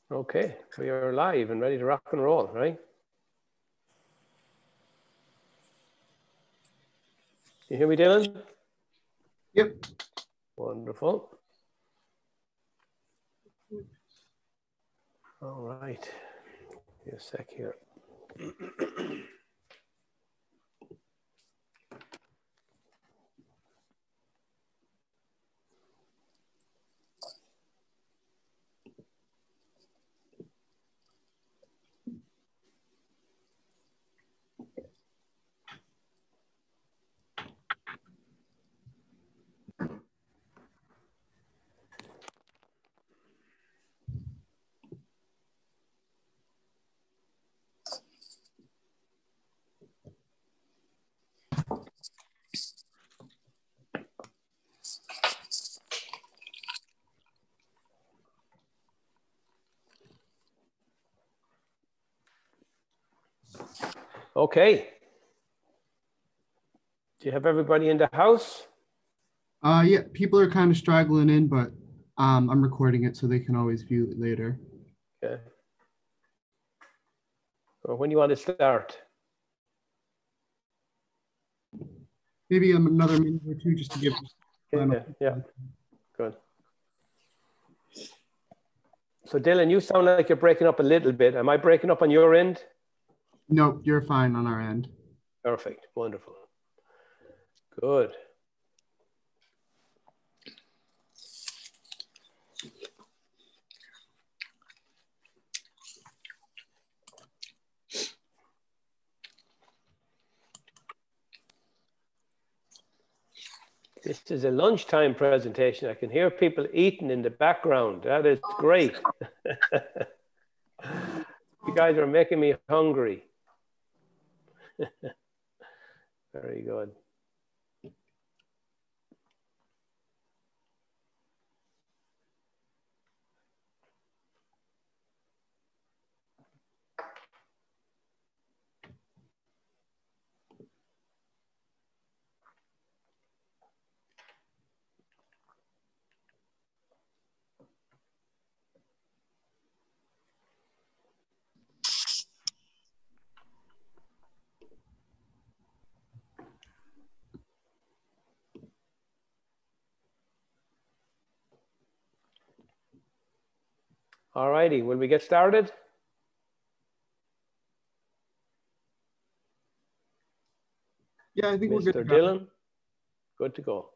Okay, we are live and ready to rock and roll, right? You hear me, Dylan? Yep. Wonderful. All right. Give me a sec here. Okay. Do you have everybody in the house? Yeah, people are kind of straggling in, but I'm recording it so they can always view it later. Okay. Or when you want to start? Maybe another minute or two just to give. Yeah. Good. So Dylan, you sound like you're breaking up a little bit. Am I breaking up on your end? Nope, you're fine on our end. Perfect. Wonderful. Good. This is a lunchtime presentation. I can hear people eating in the background. That is great. You guys are making me hungry. Very good. All righty, will we get started? Yeah, I think we're good Mr. Dylan, good to go.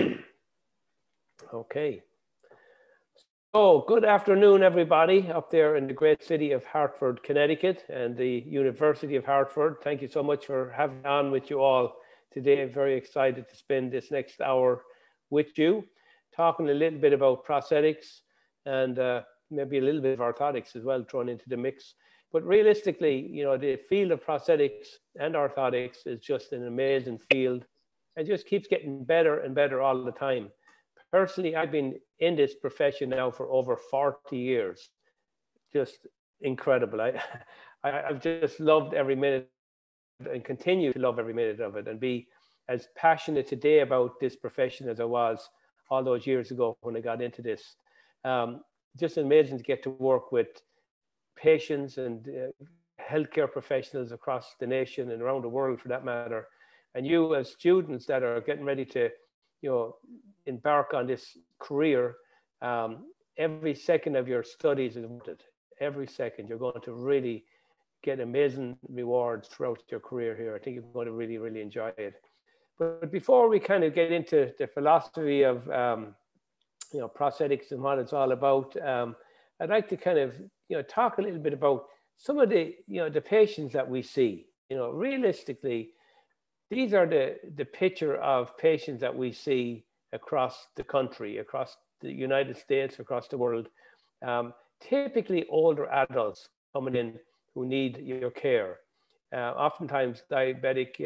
Okay. So good afternoon, everybody up there in the great city of Hartford, Connecticut, and the University of Hartford. Thank you so much for having me on with you all today. I'm very excited to spend this next hour with you, talking a little bit about prosthetics and maybe a little bit of orthotics as well, thrown into the mix. But realistically, you know, the field of prosthetics and orthotics is just an amazing field. It just keeps getting better and better all the time. Personally, I've been in this profession now for over 40 years. Just incredible. I've just loved every minute and continue to love every minute of it and be as passionate today about this profession as I was all those years ago when I got into this. Just amazing to get to work with patients and healthcare professionals across the nation and around the world for that matter. And you as students that are getting ready to, you know, embark on this career, every second of your studies is worth it. Every second, you're going to really get amazing rewards throughout your career here. I think you're going to really, really enjoy it. But before we kind of get into the philosophy of, you know, prosthetics and what it's all about, I'd like to kind of, you know, talk a little bit about some of the, you know, the patients that we see. You know, realistically, these are the picture of patients that we see across the country, across the United States, across the world. Typically older adults coming in who need your care. Oftentimes diabetes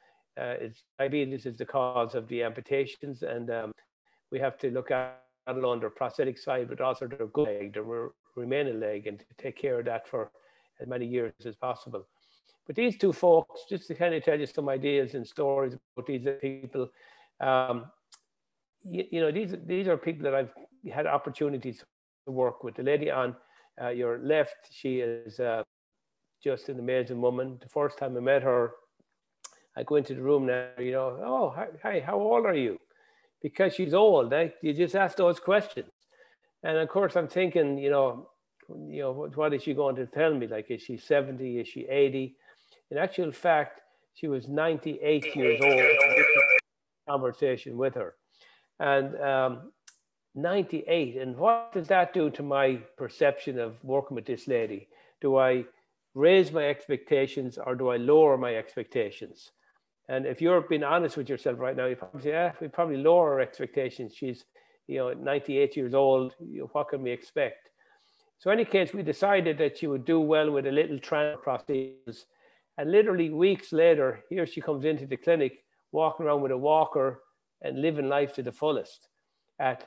is the cause of the amputations, and we have to look at it on their prosthetic side, but also their good leg, their remaining leg, and to take care of that for as many years as possible. But these two folks, just to kind of tell you some ideas and stories about these people, you know, these are people that I've had opportunities to work with. The lady on your left, she is just an amazing woman. The first time I met her, I go into the room now, you know, oh, hi, how old are you? Because she's old, eh? You just ask those questions. And of course, I'm thinking, what is she going to tell me? Like, is she 70? Is she 80? In actual fact, she was 98 years old. Conversation with her. And 98. And what does that do to my perception of working with this lady? Do I raise my expectations or do I lower my expectations? And if you're being honest with yourself right now, you probably say, we probably lower our expectations. She's, 98 years old. What can we expect? So in any case, we decided that she would do well with a little transfer prosthesis. And literally weeks later, here she comes into the clinic, walking around with a walker and living life to the fullest at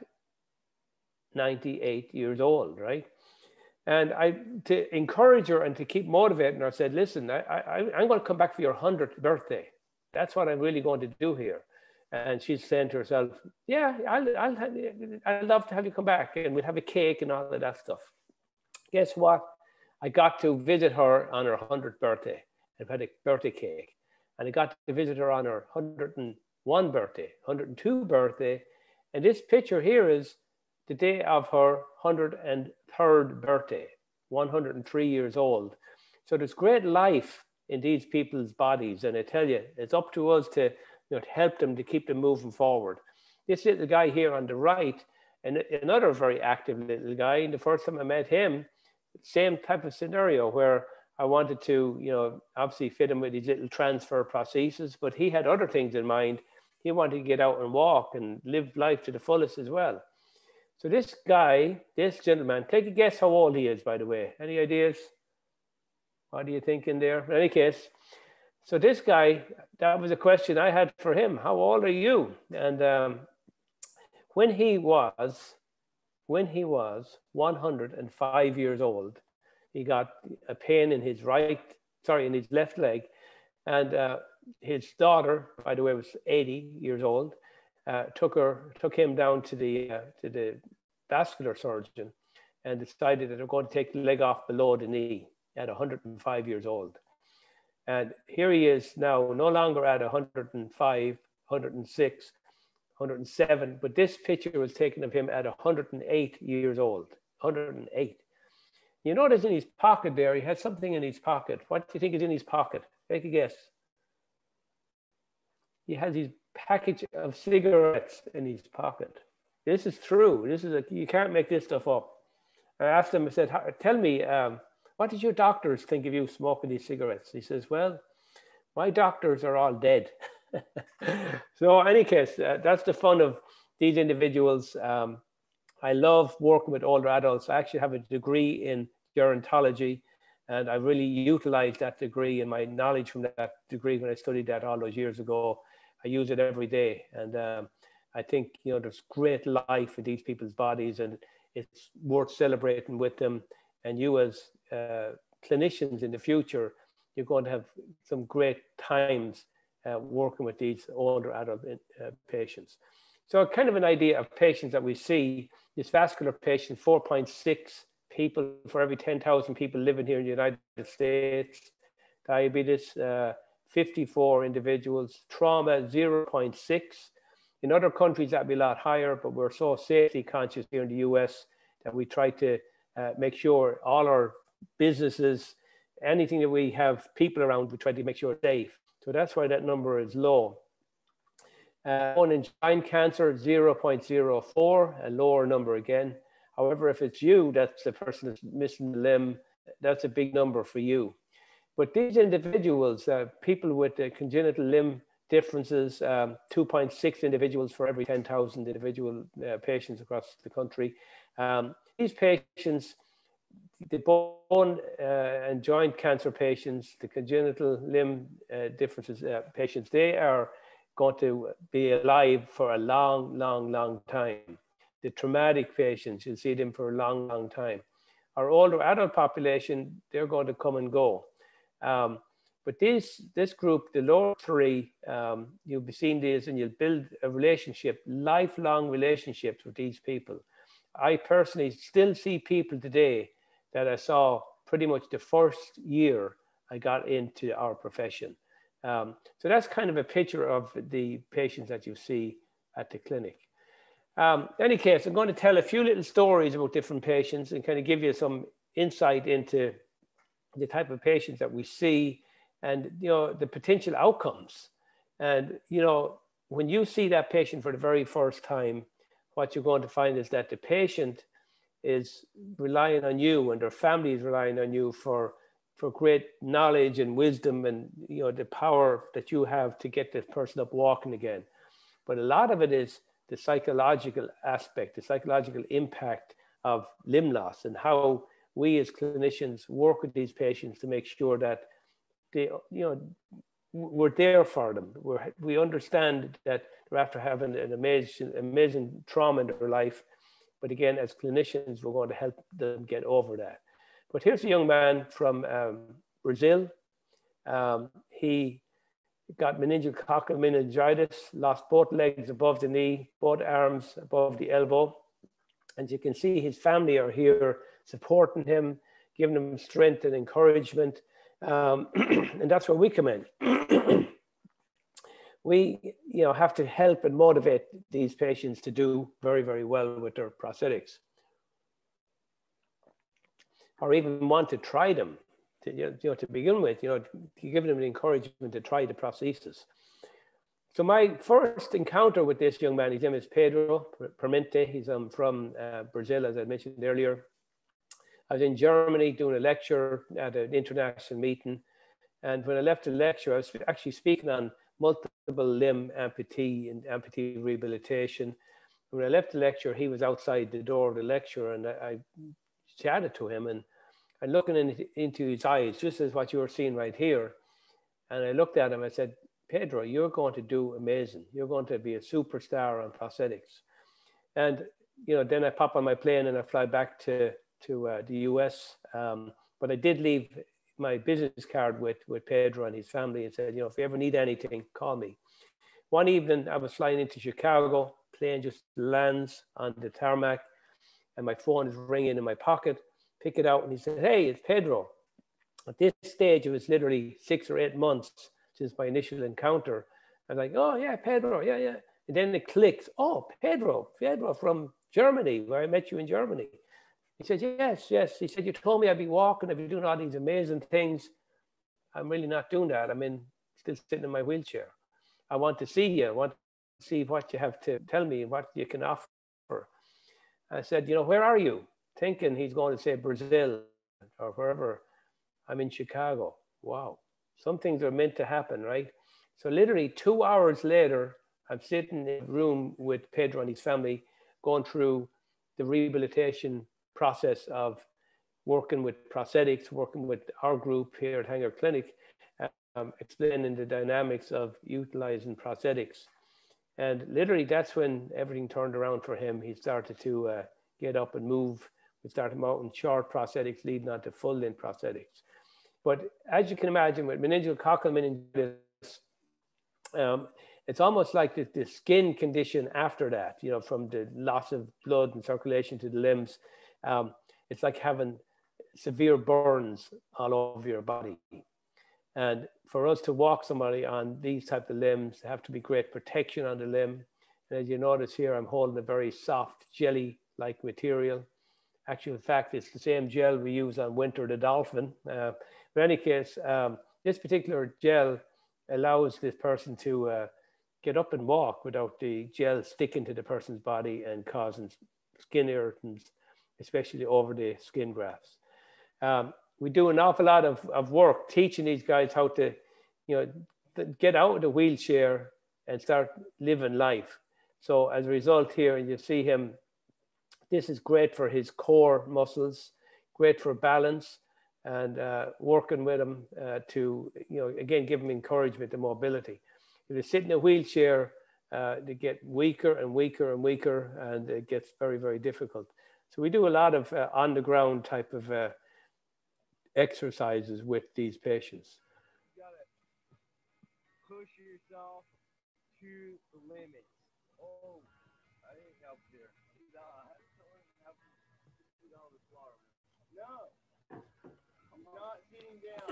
98 years old, right? And to encourage her and to keep motivating her, I said, listen, I'm going to come back for your 100th birthday. That's what I'm really going to do here. And she's saying to herself, yeah, I'd love to have you come back and we'll have a cake and all of that stuff. Guess what? I got to visit her on her 100th birthday. I've had a birthday cake. And I got to visit her on her 101 birthday, 102 birthday. And this picture here is the day of her 103rd birthday, 103 years old. So there's great life in these people's bodies. And I tell you, it's up to us to help them, to keep them moving forward. This little guy here on the right, and another very active little guy, and the first time I met him, same type of scenario where I wanted to, obviously fit him with these little transfer prostheses, but he had other things in mind. He wanted to get out and walk and live life to the fullest as well. So this guy, this gentleman, take a guess how old he is, by the way. Any ideas? What are you thinking there? In any case, so this guy, that was a question I had for him. How old are you? And when he was 105 years old, he got a pain in his in his left leg. And his daughter, by the way, was 80 years old, took him down to the vascular surgeon and decided that they're going to take the leg off below the knee at 105 years old. And here he is now, no longer at 105, 106, 107, but this picture was taken of him at 108 years old, 108. You notice in his pocket there, he has something in his pocket. What do you think is in his pocket? Take a guess. He has his package of cigarettes in his pocket. This is true. You can't make this stuff up. I asked him, I said, tell me, what did your doctors think of you smoking these cigarettes? He says, well, my doctors are all dead. So in any case, that's the fun of these individuals. I love working with older adults. I actually have a degree in gerontology, and I really utilized that degree and my knowledge from that degree when I studied that all those years ago. I use it every day. And I think, there's great life in these people's bodies, and it's worth celebrating with them. And you as clinicians in the future, you're going to have some great times working with these older adult patients. So kind of an idea of patients that we see, this vascular patient, 4.6 people for every 10,000 people living here in the United States. Diabetes, 54 individuals. Trauma, 0.6. In other countries, that'd be a lot higher, but we're so safety conscious here in the US that we try to make sure all our businesses, anything that we have people around, we try to make sure it's safe. So that's why that number is low. One in joint cancer, 0.04, a lower number again. However, if it's you, that's the person that's missing the limb, that's a big number for you. But these individuals, people with congenital limb differences, 2.6 individuals for every 10,000 individual patients across the country. These patients, the bone and joint cancer patients, the congenital limb differences patients, they are going to be alive for a long, long, long time. The traumatic patients, you'll see them for a long, long time. Our older adult population, they're going to come and go. But this group, the lower three, you'll be seeing these and you'll build a relationship, lifelong relationships with these people. I personally still see people today that I saw pretty much the first year I got into our profession. So that's kind of a picture of the patients that you see at the clinic. In any case, I'm going to tell a few little stories about different patients and kind of give you some insight into the type of patients that we see and, you know, the potential outcomes. And, you know, when you see that patient for the very first time, what you're going to find is that the patient is relying on you and their family is relying on you for great knowledge and wisdom and, you know, the power that you have to get this person up walking again. But a lot of it is the psychological aspect, the psychological impact of limb loss, and how we as clinicians work with these patients to make sure that they, you know, we're there for them. We understand that they're after having an amazing trauma in their life. But again, as clinicians, we're going to help them get over that. But here's a young man from Brazil. He got meningococcal meningitis, lost both legs above the knee, both arms above the elbow. And you can see his family are here supporting him, giving him strength and encouragement. And that's where we come in. We, you know, have to help and motivate these patients to do very, very well with their prosthetics, or even want to try them. To begin with, you know, to give them the encouragement to try the prosthesis. So my first encounter with this young man, his name is Pedro Permente. He's from Brazil, as I mentioned earlier. I was in Germany doing a lecture at an international meeting. And when I left the lecture, I was actually speaking on multiple limb amputee and amputee rehabilitation. When I left the lecture, he was outside the door of the lecture, and I chatted to him and looking into his eyes, just as what you're seeing right here. And I looked at him, I said, Pedro, you're going to do amazing. You're going to be a superstar on prosthetics. And, you know, then I pop on my plane and I fly back to the US. But I did leave my business card with Pedro and his family and said, you know, if you ever need anything, call me. One evening I was flying into Chicago, plane just lands on the tarmac and my phone is ringing in my pocket. Pick it out and he said, hey, it's Pedro. At this stage, it was literally 6 or 8 months since my initial encounter. I'm like, oh yeah, Pedro, yeah. And then it clicks, oh, Pedro from Germany, where I met you in Germany. He said, yes. He said, you told me I'd be walking, I'd be doing all these amazing things. I'm really not doing that. I'm still sitting in my wheelchair. I want to see you. I want to see what you have to tell me, what you can offer. I said, you know, where are you? Thinking he's going to say Brazil or wherever. I'm in Chicago. Wow. Some things are meant to happen, right? So literally 2 hours later, I'm sitting in a room with Pedro and his family, going through the rehabilitation process of working with prosthetics, working with our group here at Hanger Clinic, explaining the dynamics of utilizing prosthetics. And literally that's when everything turned around for him. He started to get up and move. We started him out in short prosthetics, leading on to full length prosthetics. But as you can imagine, with meningococcal meningitis, it's almost like the skin condition after that, you know, from the loss of blood and circulation to the limbs. It's like having severe burns all over your body. And for us to walk somebody on these type of limbs, there have to be great protection on the limb. And as you notice here, I'm holding a very soft jelly-like material. Actually, in fact, it's the same gel we use on Winter the dolphin. But in any case, this particular gel allows this person to get up and walk without the gel sticking to the person's body and causing skin irritants, especially over the skin grafts. We do an awful lot of work teaching these guys how to, you know, get out of the wheelchair and start living life. So as a result here, you see him, this is great for his core muscles, great for balance, and working with him to, you know, again, give him encouragement and mobility. If they sit in a wheelchair, they get weaker and weaker and weaker, and it gets very, very difficult. So we do a lot of on the ground type of exercises with these patients. You gotta push yourself to the limit. Oh, I didn't help there. No. not sitting down.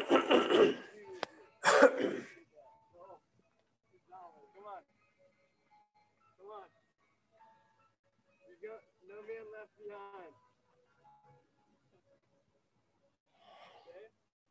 Come on. Come on. You go. No man left behind. Okay?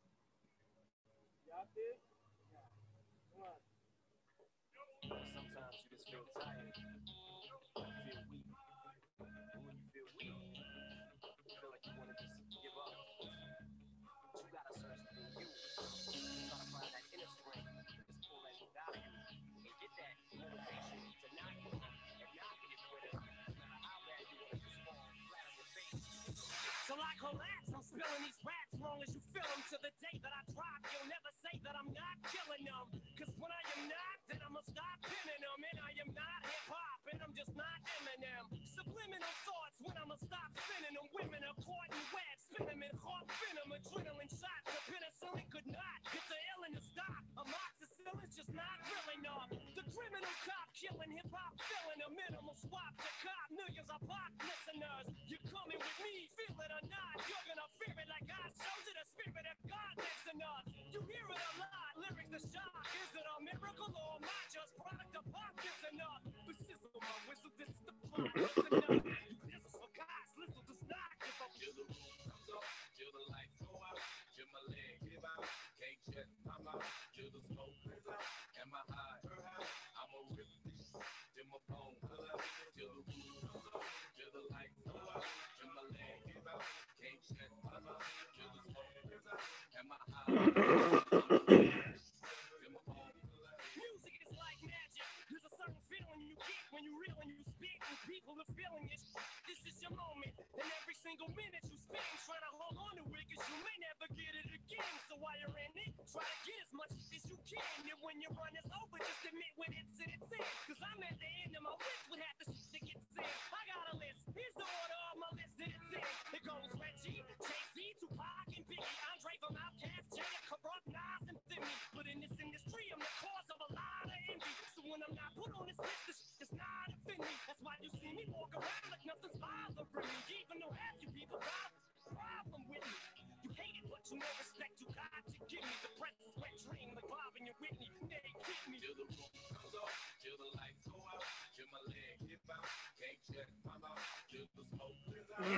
Got this? Yeah. Come on. Sometimes you just feel tired. You feel weak. And when you feel weak, you feel like you want to just give up. But you gotta search for you. Try to find that inner strength that's pull that value and get that motivation to not give up and not be a quitter. No matter how bad you want to just fall flat on your face. So I collapse, I'm spilling these raps long as you feel them. To the day that I drop, you'll never say that I'm not killing them. Cause when I am not, then I'ma stop pinning them. And I am not hip-hop, and I'm just not Eminem. Subliminal thoughts when I'ma stop spinning them. Women are caught in webs, spin them in heart venom. Adrenaline shots, the penicillin could not get the illin to stop. Amoxicillin's just not real enough. The criminal cop killing hip-hop, filling a minimal swap to cop. Millions of pop listeners, you're coming with me, feel it or not. You're gonna fear it like I showed you. The spirit of God lives in us. You hear it a lot, lyrics the shock. Is it a miracle or am I just product of pop? Is enough. The sizzle, my whistle, this is the plot. Listen up. This is for God's little does not give up. Till the room comes up, till the lights go out, till my leg give out, can't shut my mouth, till the smoke clears out, and my eye, I'ma rip this till my phone pull out, till the room comes up, till the lights go out, till my leg give out, can't shut my mouth, till the smoke clears out, and my eye, till my phone pull out. Music is like magic. There's a certain feeling you get when you reel and you spit, and people are feeling it. This is your moment, and every single minute you spend trying to hold on to it, cause you may never get it again. So while you're in it, try to get as much as you can. And when your run is over, just admit when it's in. Cause I'm at the end of my list with half the shit that gets in. I got a list, here's the order of my list that it's in. It goes Reggie, Jay-Z, Tupac, and Biggie, Andre from Outkast, Jay, Corrupt, Nas, and Thimmy. But in this industry, I'm the cause of a lot of envy. So when I'm not put on this list, this shit does not offend me. That's why you see me walk around like nothing's bothering me. Even though half you people got a problem with me. You hate it, but you no respect you got to give me. The press is wet dream like Bob and your Whitney. They kick me till the room comes off, till the lights go out, till my leg hip out, can't shut my mouth, till the smoke clears out.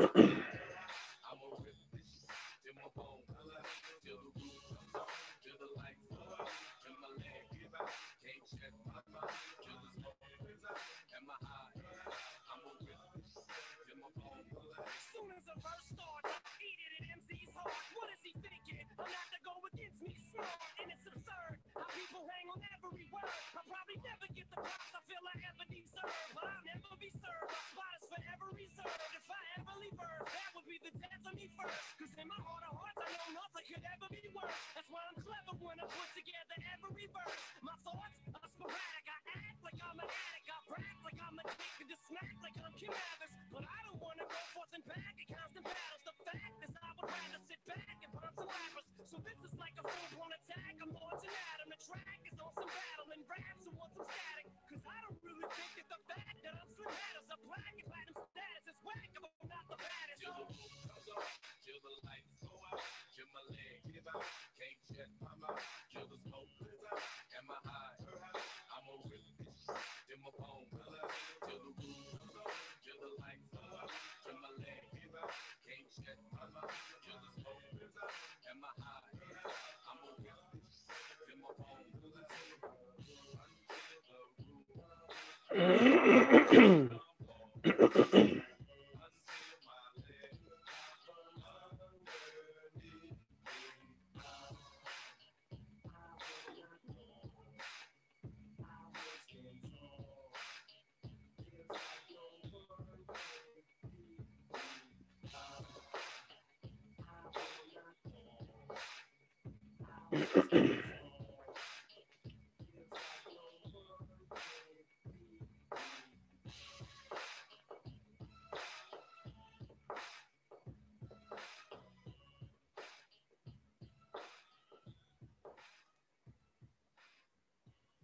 I'ma rip this till my phone pull out, till the room comes off, till the lights go out, till my leg hip out, can't shut my mouth, till the smoke clears out, and my eye, I'ma rip this till my phone pull out. As soon as the verse starts, I eat it at MC's heart. What is he thinking? I'm not to go against me, smart, and it's absurd how people hang on every word. I'll probably never get the props I feel I ever deserve, but I'll never be served. My spot is forever reserved. If I ever leave Earth, that would be the death of me first. Cause in my heart of hearts, I know nothing could ever be worse. That's why I'm clever when I put together every verse. My thoughts are sporadic. I act like I'm an addict. I rap like I'm addicted to smack like I'm Kim Mathers. But I don't wanna go forth and back in constant battles. The fact is I would rather sit back and burn some rappers. So this is like a full-blown attack. I'm launching at him. The track is on some battle and raps who want some static. Cause I don't really think that the fact that I'm slim matters. A black and platinum status is whack if I'm not the baddest. Till the room comes off, till the lights go out, till my leg give out, can't shut my mouth, till the smoke clears out, and my eye, I'ma rip this till my phone pull out, till the room comes off, till the lights go out, till my leg give out, can't shut my mouth, till the smoke clears out, and my eye, I'ma rip this till my phone pull out,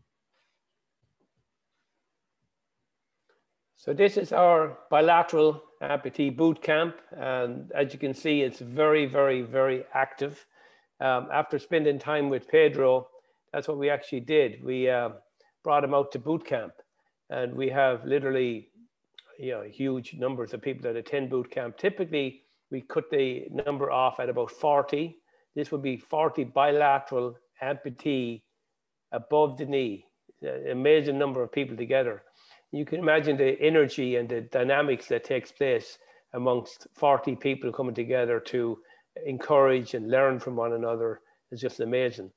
So this is our bilateral amputee boot camp. And as you can see, it's very, very, very active. After spending time with Pedro, that's what we actually did. We brought him out to boot camp, and we have literally, huge numbers of people that attend boot camp. Typically, we cut the number off at about 40. This would be 40 bilateral amputee above the knee. An amazing number of people together. You can imagine the energy and the dynamics that takes place amongst 40 people coming together to encourage and learn from one another. Is just amazing.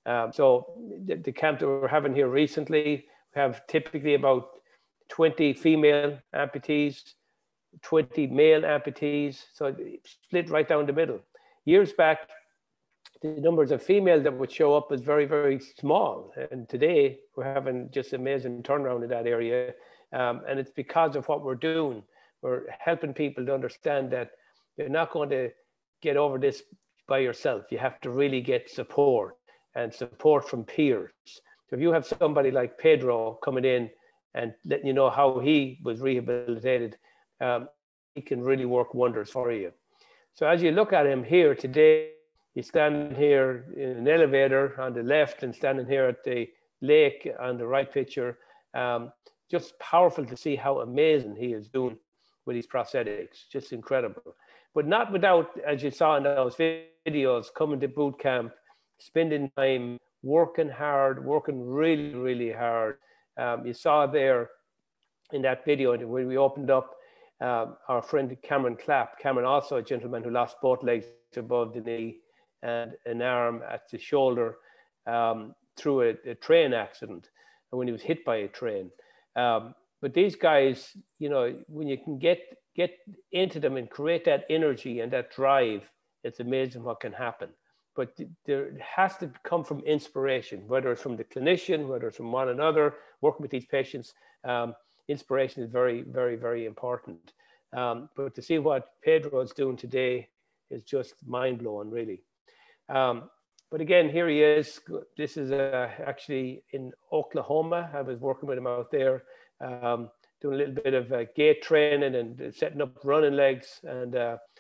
So the camp that we're having here recently, we have typically about 20 female amputees, 20 male amputees, so split right down the middle. Years back, the numbers of females that would show up was very, very small. And today we're having just amazing turnaround in that area. And it's because of what we're doing. We're helping people to understand that you're not going to get over this by yourself. You have to really get support and support from peers. So if you have somebody like Pedro coming in and letting you know how he was rehabilitated, he can really work wonders for you. So as you look at him here today, he's standing here in an elevator on the left and standing here at the lake on the right picture. Just powerful to see how amazing he is doing with his prosthetics, just incredible. But not without, as you saw in those videos, coming to boot camp, spending time working hard, working really, really hard. You saw there in that video when we opened up our friend Cameron Clapp. Cameron, also a gentleman who lost both legs above the knee and an arm at the shoulder through a train accident when he was hit by a train. But these guys, when you can get into them and create that energy and that drive, it's amazing what can happen. But there has to come from inspiration, whether it's from the clinician, whether it's from one another, working with these patients. Inspiration is very, very, very important. But to see what Pedro is doing today is just mind-blowing, really. But again, here he is. This is actually in Oklahoma. I was working with him out there, doing a little bit of gait training and setting up running legs. And,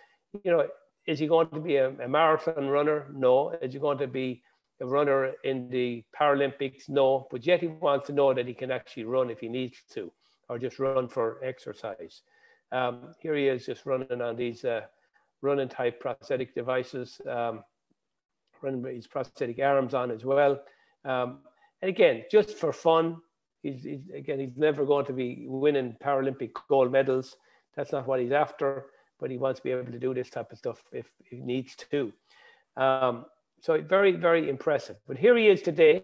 is he going to be a marathon runner? No. Is he going to be a runner in the Paralympics? No. But yet he wants to know that he can actually run if he needs to, or just run for exercise. Here he is just running on these running type prosthetic devices, running with his prosthetic arms on as well. And again, just for fun, he's never going to be winning Paralympic gold medals. That's not what he's after, but he wants to be able to do this type of stuff if he needs to. So very, very impressive. But here he is today,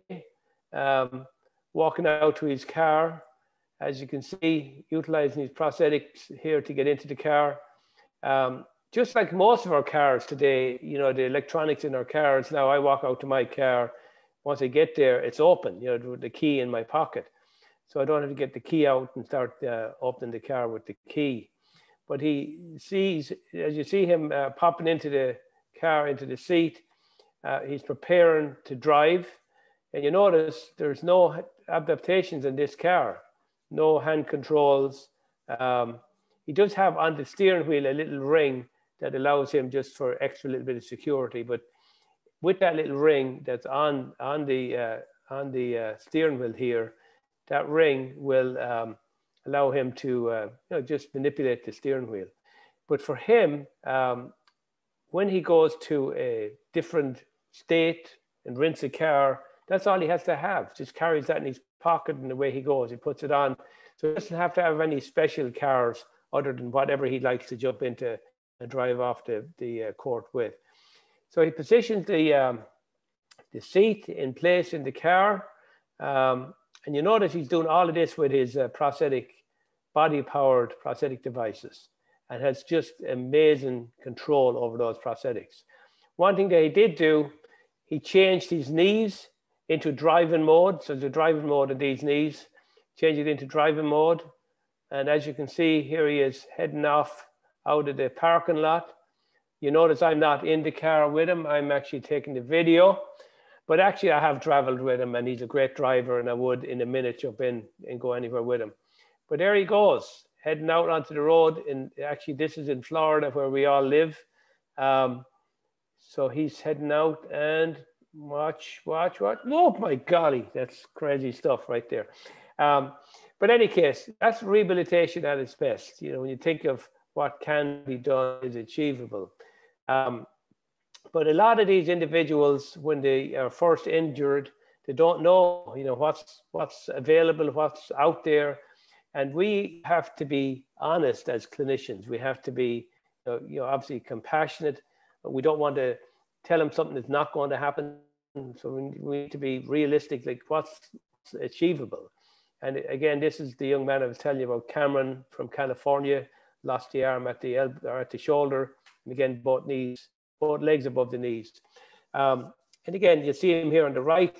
walking out to his car. As you can see, utilizing his prosthetics here to get into the car. Just like most of our cars today, the electronics in our cars, now I walk out to my car, once I get there, it's open, with the key in my pocket. So I don't have to get the key out and start opening the car with the key. But he sees, as you see him popping into the car, into the seat, he's preparing to drive. And you notice there's no adaptations in this car, no hand controls. He does have on the steering wheel a little ring that allows him just for extra little bit of security. But with that little ring that's on the steering wheel here, that ring will allow him to just manipulate the steering wheel. But for him, when he goes to a different state and rents a car, that's all he has to have. Just carries that in his pocket and away he goes. He puts it on. So he doesn't have to have any special cars other than whatever he likes to jump into and drive off the court with. So he positions the seat in place in the car. And you notice he's doing all of this with his body-powered prosthetic devices, and has just amazing control over those prosthetics. One thing that he did do, he changed his knees into driving mode. So the driving mode of these knees, change it into driving mode. And as you can see, here he is heading off out of the parking lot. You notice I'm not in the car with him. I'm actually taking the video. But actually, I have traveled with him, and he's a great driver, and I would, in a minute, jump in and go anywhere with him. But there he goes, heading out onto the road. And actually, this is in Florida where we all live. So he's heading out and watch. Oh my golly, that's crazy stuff right there. But in any case, that's rehabilitation at its best. You know, when you think of what can be done is achievable. But a lot of these individuals, when they are first injured, they don't know, you know, what's available, what's out there. And we have to be honest as clinicians. We have to be, you know, obviously compassionate. But we don't want to tell them something that's not going to happen. So we need to be realistic, like what's achievable. And again, this is the young man I was telling you about, Cameron from California, lost the arm at the elbow or at the shoulder, and again, both legs above the knees. And again, you see him here on the right,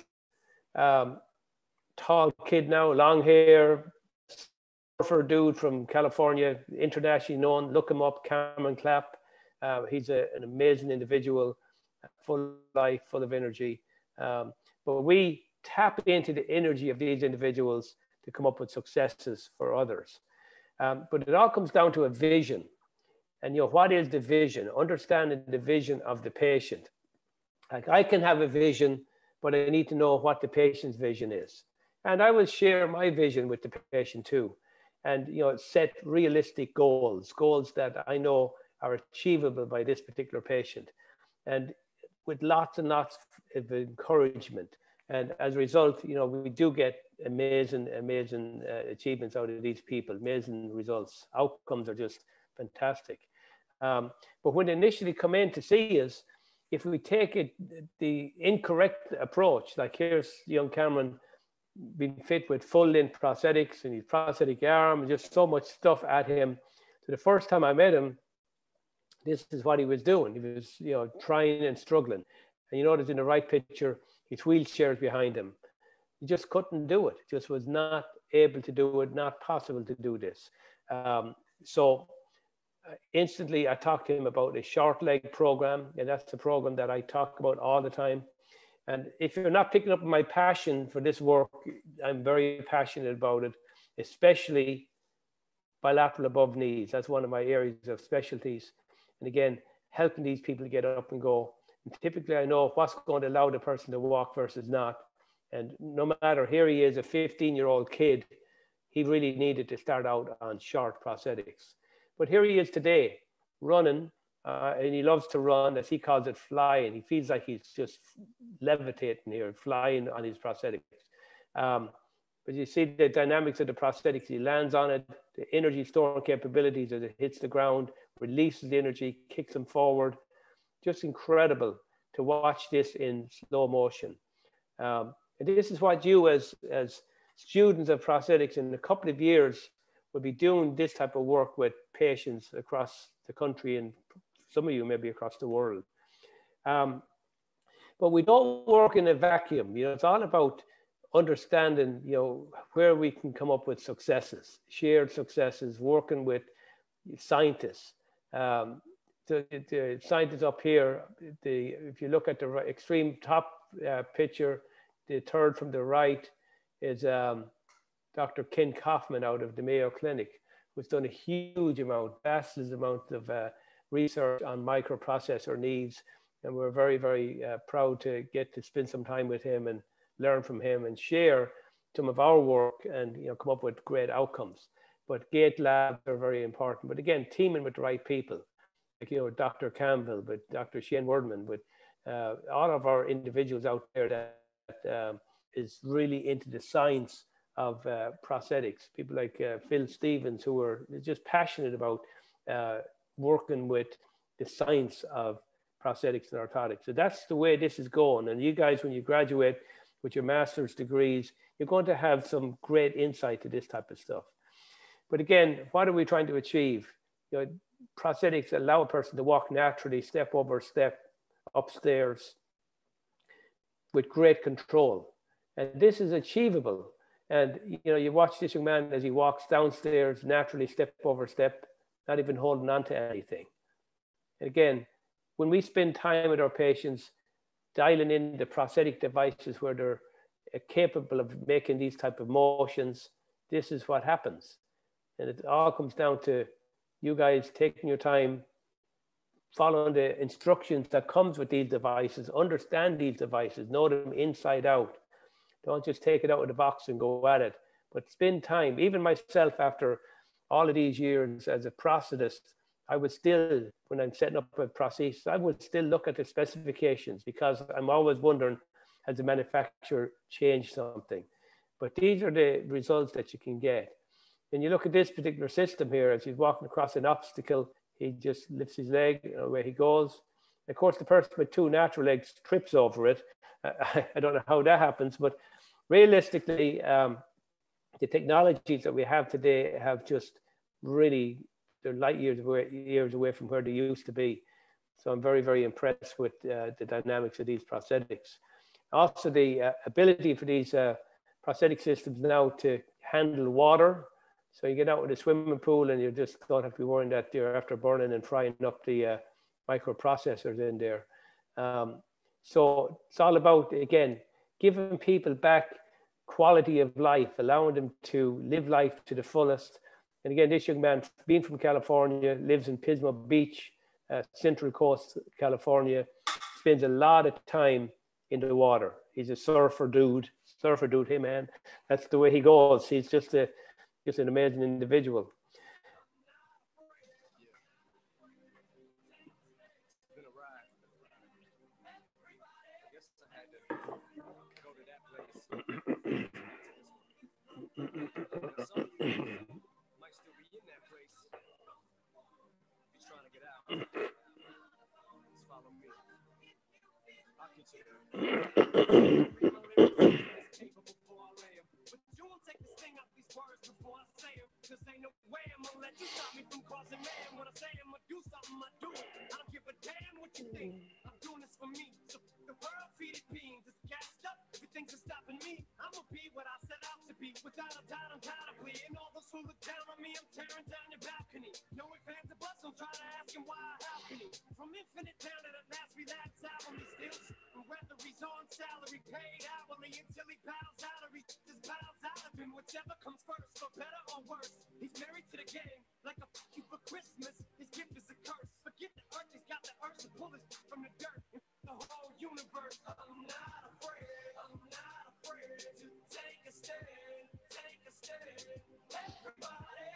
tall kid now, long hair, surfer dude from California, internationally known. Look him up, Cameron Clapp. He's an amazing individual, full of life, full of energy. But we tap into the energy of these individuals to come up with successes for others. But it all comes down to a vision. And you know, what is the vision? Understanding the vision of the patient. Like I can have a vision, but I need to know what the patient's vision is. And I will share my vision with the patient too. And you know, set realistic goals that I know are achievable by this particular patient. And with lots and lots of encouragement. And as a result, you know, we do get amazing achievements out of these people, amazing results. Outcomes are just fantastic. But when they initially come in to see us, if we take the incorrect approach, like here's young Cameron being fit with full length prosthetics and his prosthetic arm, and just so much stuff at him. So the first time I met him, this is what he was doing. He was, you know, trying and struggling. And you notice in the right picture, his wheelchair is behind him. He just couldn't do it. Just was not able to do it, not possible to do this. So instantly I talked to him about a short leg program. And that's the program that I talk about all the time. And if you're not picking up my passion for this work, I'm very passionate about it, especially bilateral above knees. That's one of my areas of specialties. And again, helping these people to get up and go. And typically I know what's going to allow the person to walk versus not. And no matter, here he is, a 15-year-old kid, he really needed to start out on short prosthetics. But here he is today, running, and he loves to run, as he calls it, flying. He feels like he's just levitating here, flying on his prosthetics. But you see the dynamics of the prosthetics. He lands on it, the energy storing capabilities as it hits the ground, releases the energy, kicks him forward. Just incredible to watch this in slow motion. And this is what you as students of prosthetics in a couple of years will be doing, this type of work with patients across the country and some of you maybe across the world. But we don't work in a vacuum. You know, it's all about understanding, you know, where we can come up with successes, shared successes, working with scientists. The scientists up here, if you look at the extreme top picture, the third from the right is Dr. Ken Kaufman out of the Mayo Clinic, who's done a huge amount, vast amount of research on microprocessor needs. And we're very, very proud to get to spend some time with him and learn from him and share some of our work and, you know, come up with great outcomes. But gate labs are very important. But again, teaming with the right people, like, you know, Dr. Campbell, but Dr. Shane Wordman, but all of our individuals out there that is really into the science of prosthetics. People like Phil Stevens, who are just passionate about working with the science of prosthetics and orthotics. So that's the way this is going. And you guys, when you graduate with your master's degrees, you're going to have some great insight to this type of stuff. But again, what are we trying to achieve? You know, prosthetics allow a person to walk naturally, step over step, upstairs, with great control. And this is achievable. And, you know, you watch this young man as he walks downstairs, naturally, step over step, not even holding on to anything. And again, when we spend time with our patients, dialing in the prosthetic devices where they're capable of making these type of motions, this is what happens. And it all comes down to you guys taking your time, following the instructions that comes with these devices, understand these devices, know them inside out. Don't just take it out of the box and go at it, but spend time. Even myself, after all of these years as a prosthetist, I would still, when I'm setting up a prosthesis, I would still look at the specifications, because I'm always wondering, has the manufacturer changed something? But these are the results that you can get. When you look at this particular system here, as he's walking across an obstacle, he just lifts his leg, away he goes. Of course, the person with two natural legs trips over it. I don't know how that happens, but realistically, the technologies that we have today have just really, they're light years away from where they used to be. So I'm very, very impressed with the dynamics of these prosthetics. Also, the ability for these prosthetic systems now to handle water. So you get out with a swimming pool and you just don't have to be worrying that you're after burning and frying up the microprocessors in there. So it's all about, again, giving people back quality of life, allowing them to live life to the fullest. And again, this young man, being from California, lives in Pismo Beach, Central Coast, California, spends a lot of time in the water. He's a surfer dude, hey man. That's the way he goes. He's just an amazing individual. Might still be in that place. You're trying to get out. Just follow me. I'll get you there. But you won't take the sting out these words before I say them. Cause ain't no way I'm gonna let you stop me from causing man. When I say I'm gonna do something, I do it. I don't give a damn what you think. I'm doing this for me. So the world feeding beings is gassed up. Everything's just stopping me. I'm gonna be what I set out to be. Without a doubt, undoubtedly. And all those who look down on me, I'm tearing down your balcony. No ifs, ands, or buts, don't try to ask him why or how can he. From infinite down to the last relapse album, he still. And whether he's on salary, paid hourly, until he bows out or he just bows out of him. Whichever comes first, for better or worse. He's married to the game, like a fuck you for Christmas. His gift is a curse. Forget the earth, he's got the earth to pull us from the dirt. And the whole universe. I'm not afraid to take a stand, take a stand. Everybody,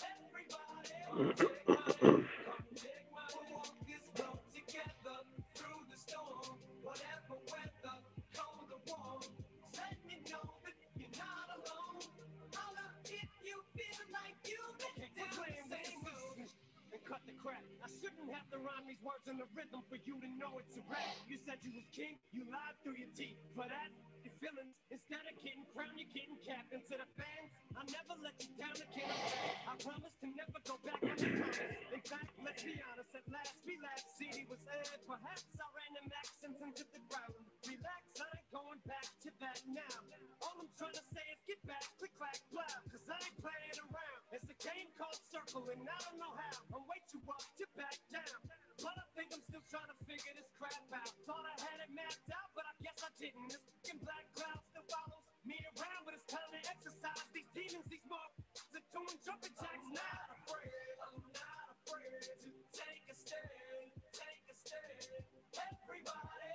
come take my hand, we'll walk this road together through the storm. Whatever weather, cold or warm, let me know that you're not alone. Holla if you feel like you've been down the same road. And cut the crap. I shouldn't have to rhyme these words in the rhythm for you to know it's a rap. You said you was king, you lied through your teeth. For that, your feelings, instead of getting crowned, you're getting capped. And to the fans, I never let you down again. I promise to never go back on the promise. In fact, let's be honest, at last we laughed. CD was aired, perhaps I ran them accents into the ground. Relax, I ain't going back to that now. All I'm trying to say is get back, click, clack, blah. Cause I ain't playing around. It's a game called Circle, and I don't know how. I'm way too up to back down. But I think I'm still trying to figure this crap out. Thought I had it mapped out, but I guess I didn't. This fucking black cloud still follows me around, but it's time to exercise these demons, these motherfuckers are doing jumping jacks. I'm not afraid to take a stand, take a stand. Everybody,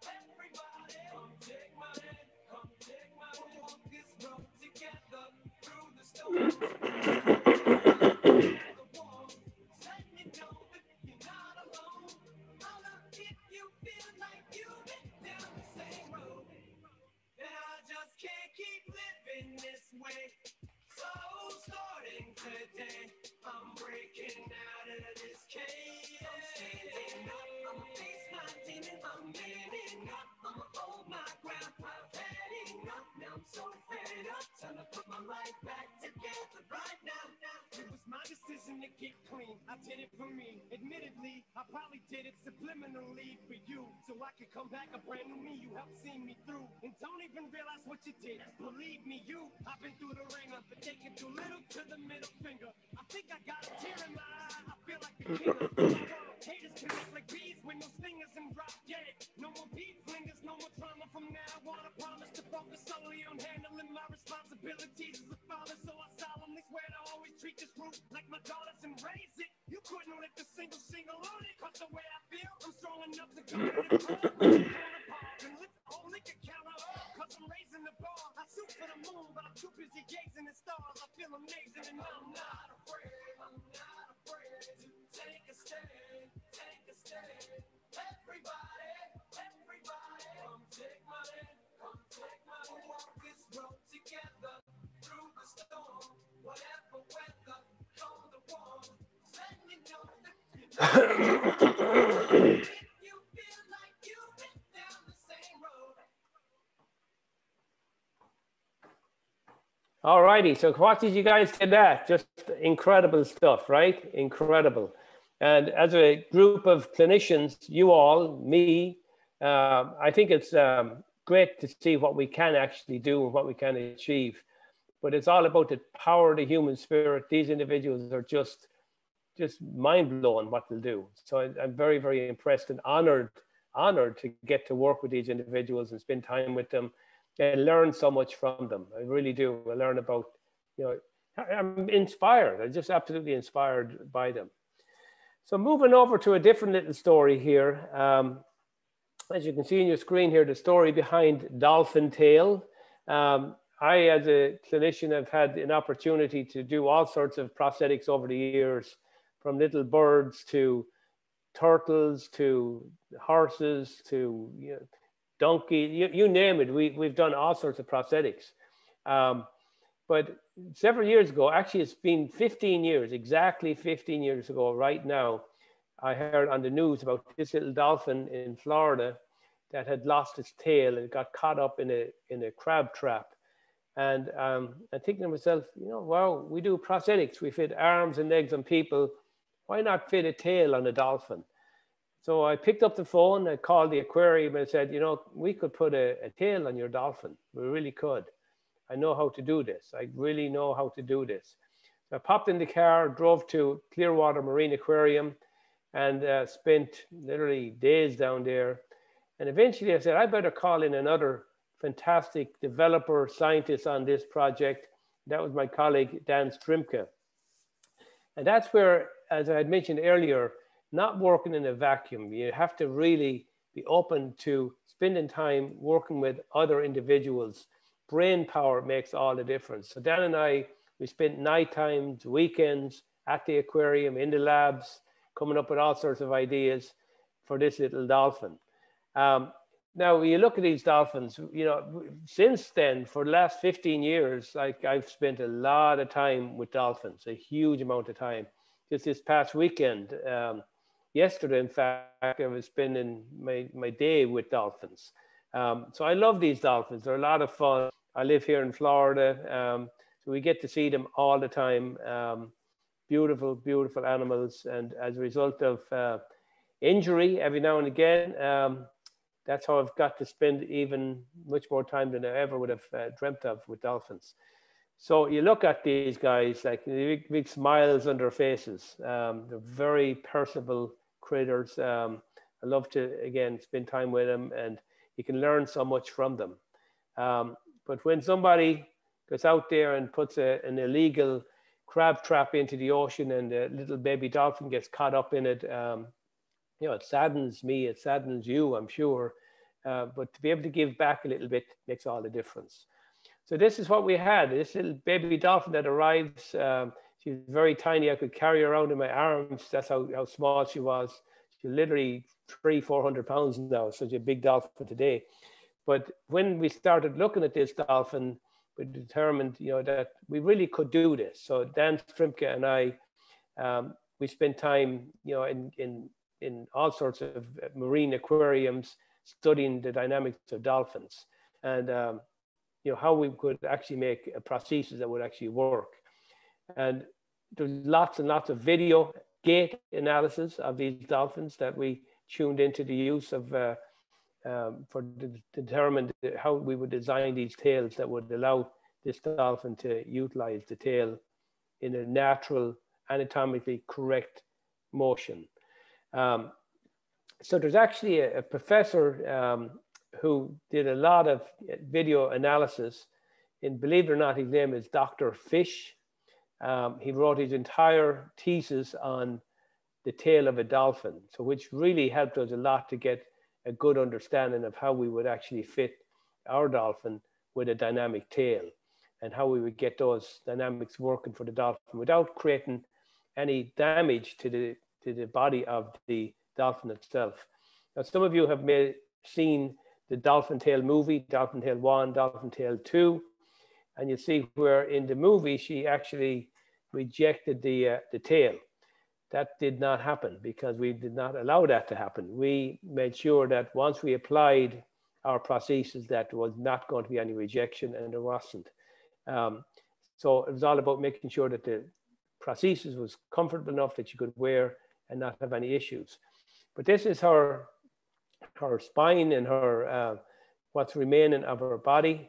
come take my hand, we'll walk this road together through the storm. Can't keep living this way. So starting today, I'm breaking out of this cage. I'm standing up, I'ma face my demon. I'm manning up, I'ma hold my ground. I'm heading up, now I'm so fed up. Time to put my life back together right now. It was my decision to get clean. I did it for me. Admittedly, I probably did it subliminally for you, so I could come back a brand new me. You helped see me through, and don't even realize what you did. Believe me, I've been through the ringer, but taking too little to the middle finger. I think I got a tear in my eye. I feel like the king of the world. Haters connect like bees with no stingers and drop dead. No more beef flingers, no more trauma from now on. I promise to focus solely on handling my responsibilities as a father, so I solemnly swear to always treat this room All righty, so what did you guys get that? Just incredible stuff, right? Incredible. And as a group of clinicians, you all, me, I think it's great to see what we can actually do and what we can achieve. But it's all about the power of the human spirit. These individuals are just mind-blowing what they'll do. So I'm very, very impressed and honored to get to work with these individuals and spend time with them and learn so much from them. I really do. I learn about, you know, I'm inspired. I'm just absolutely inspired by them. So moving over to a different little story here. As you can see on your screen here, the story behind Dolphin Tail. I, as a clinician, have had an opportunity to do all sorts of prosthetics over the years, from little birds to turtles to horses to, you know, donkey, you name it. We've done all sorts of prosthetics. But several years ago, actually it's been 15 years, exactly 15 years ago right now, I heard on the news about this little dolphin in Florida that had lost its tail and got caught up in a crab trap. And I'm thinking to myself, you know, wow, we do prosthetics. We fit arms and legs on people. Why not fit a tail on a dolphin? So I picked up the phone, I called the aquarium and said, you know, we could put a tail on your dolphin. We really could. I know how to do this. I really know how to do this. So I popped in the car, drove to Clearwater Marine Aquarium and spent literally days down there. And eventually I said, I better call in another fantastic developer, scientist on this project. That was my colleague, Dan Strimke. And that's where, as I had mentioned earlier, not working in a vacuum. You have to really be open to spending time working with other individuals. Brain power makes all the difference. So Dan and I, we spent night times, weekends at the aquarium, in the labs, coming up with all sorts of ideas for this little dolphin. Now, when you look at these dolphins, you know, since then, for the last 15 years, like I've spent a lot of time with dolphins, a huge amount of time. Just this past weekend, yesterday, in fact, I was spending my day with dolphins. So I love these dolphins. They're a lot of fun. I live here in Florida, so we get to see them all the time. Beautiful, beautiful animals. And as a result of injury every now and again, that's how I've got to spend even much more time than I ever would have dreamt of with dolphins. So you look at these guys, like big, big smiles on their faces. They're very personable critters. I love to, again, spend time with them, and you can learn so much from them. But when somebody goes out there and puts an illegal crab trap into the ocean and a little baby dolphin gets caught up in it, you know, it saddens me, it saddens you, I'm sure. But to be able to give back a little bit makes all the difference. So this is what we had. This little baby dolphin that arrives. She was very tiny. I could carry her around in my arms. That's how small she was. She's literally 300-400 pounds now. Such a big dolphin today. But when we started looking at this dolphin, we determined, you know, that we really could do this. So Dan Strimke and I, we spent time, you know, in all sorts of marine aquariums studying the dynamics of dolphins and you know, how we could actually make a prosthesis that would actually work. And there's lots and lots of video gait analysis of these dolphins that we tuned into the use of to determine how we would design these tails that would allow this dolphin to utilize the tail in a natural, anatomically correct motion. So there's actually a professor who did a lot of video analysis, and believe it or not, his name is Dr. Fish. He wrote his entire thesis on the tail of a dolphin, so which really helped us a lot to get a good understanding of how we would actually fit our dolphin with a dynamic tail, and how we would get those dynamics working for the dolphin without creating any damage to the body of the dolphin itself. Now, some of you have seen the Dolphin Tail movie, Dolphin Tail 1, Dolphin Tail 2, and you see where in the movie she actually rejected the tail. That did not happen because we did not allow that to happen. We made sure that once we applied our prosthesis, that there was not going to be any rejection, and there wasn't. So it was all about making sure that the prosthesis was comfortable enough that you could wear and not have any issues. But this is her spine and her what's remaining of her body.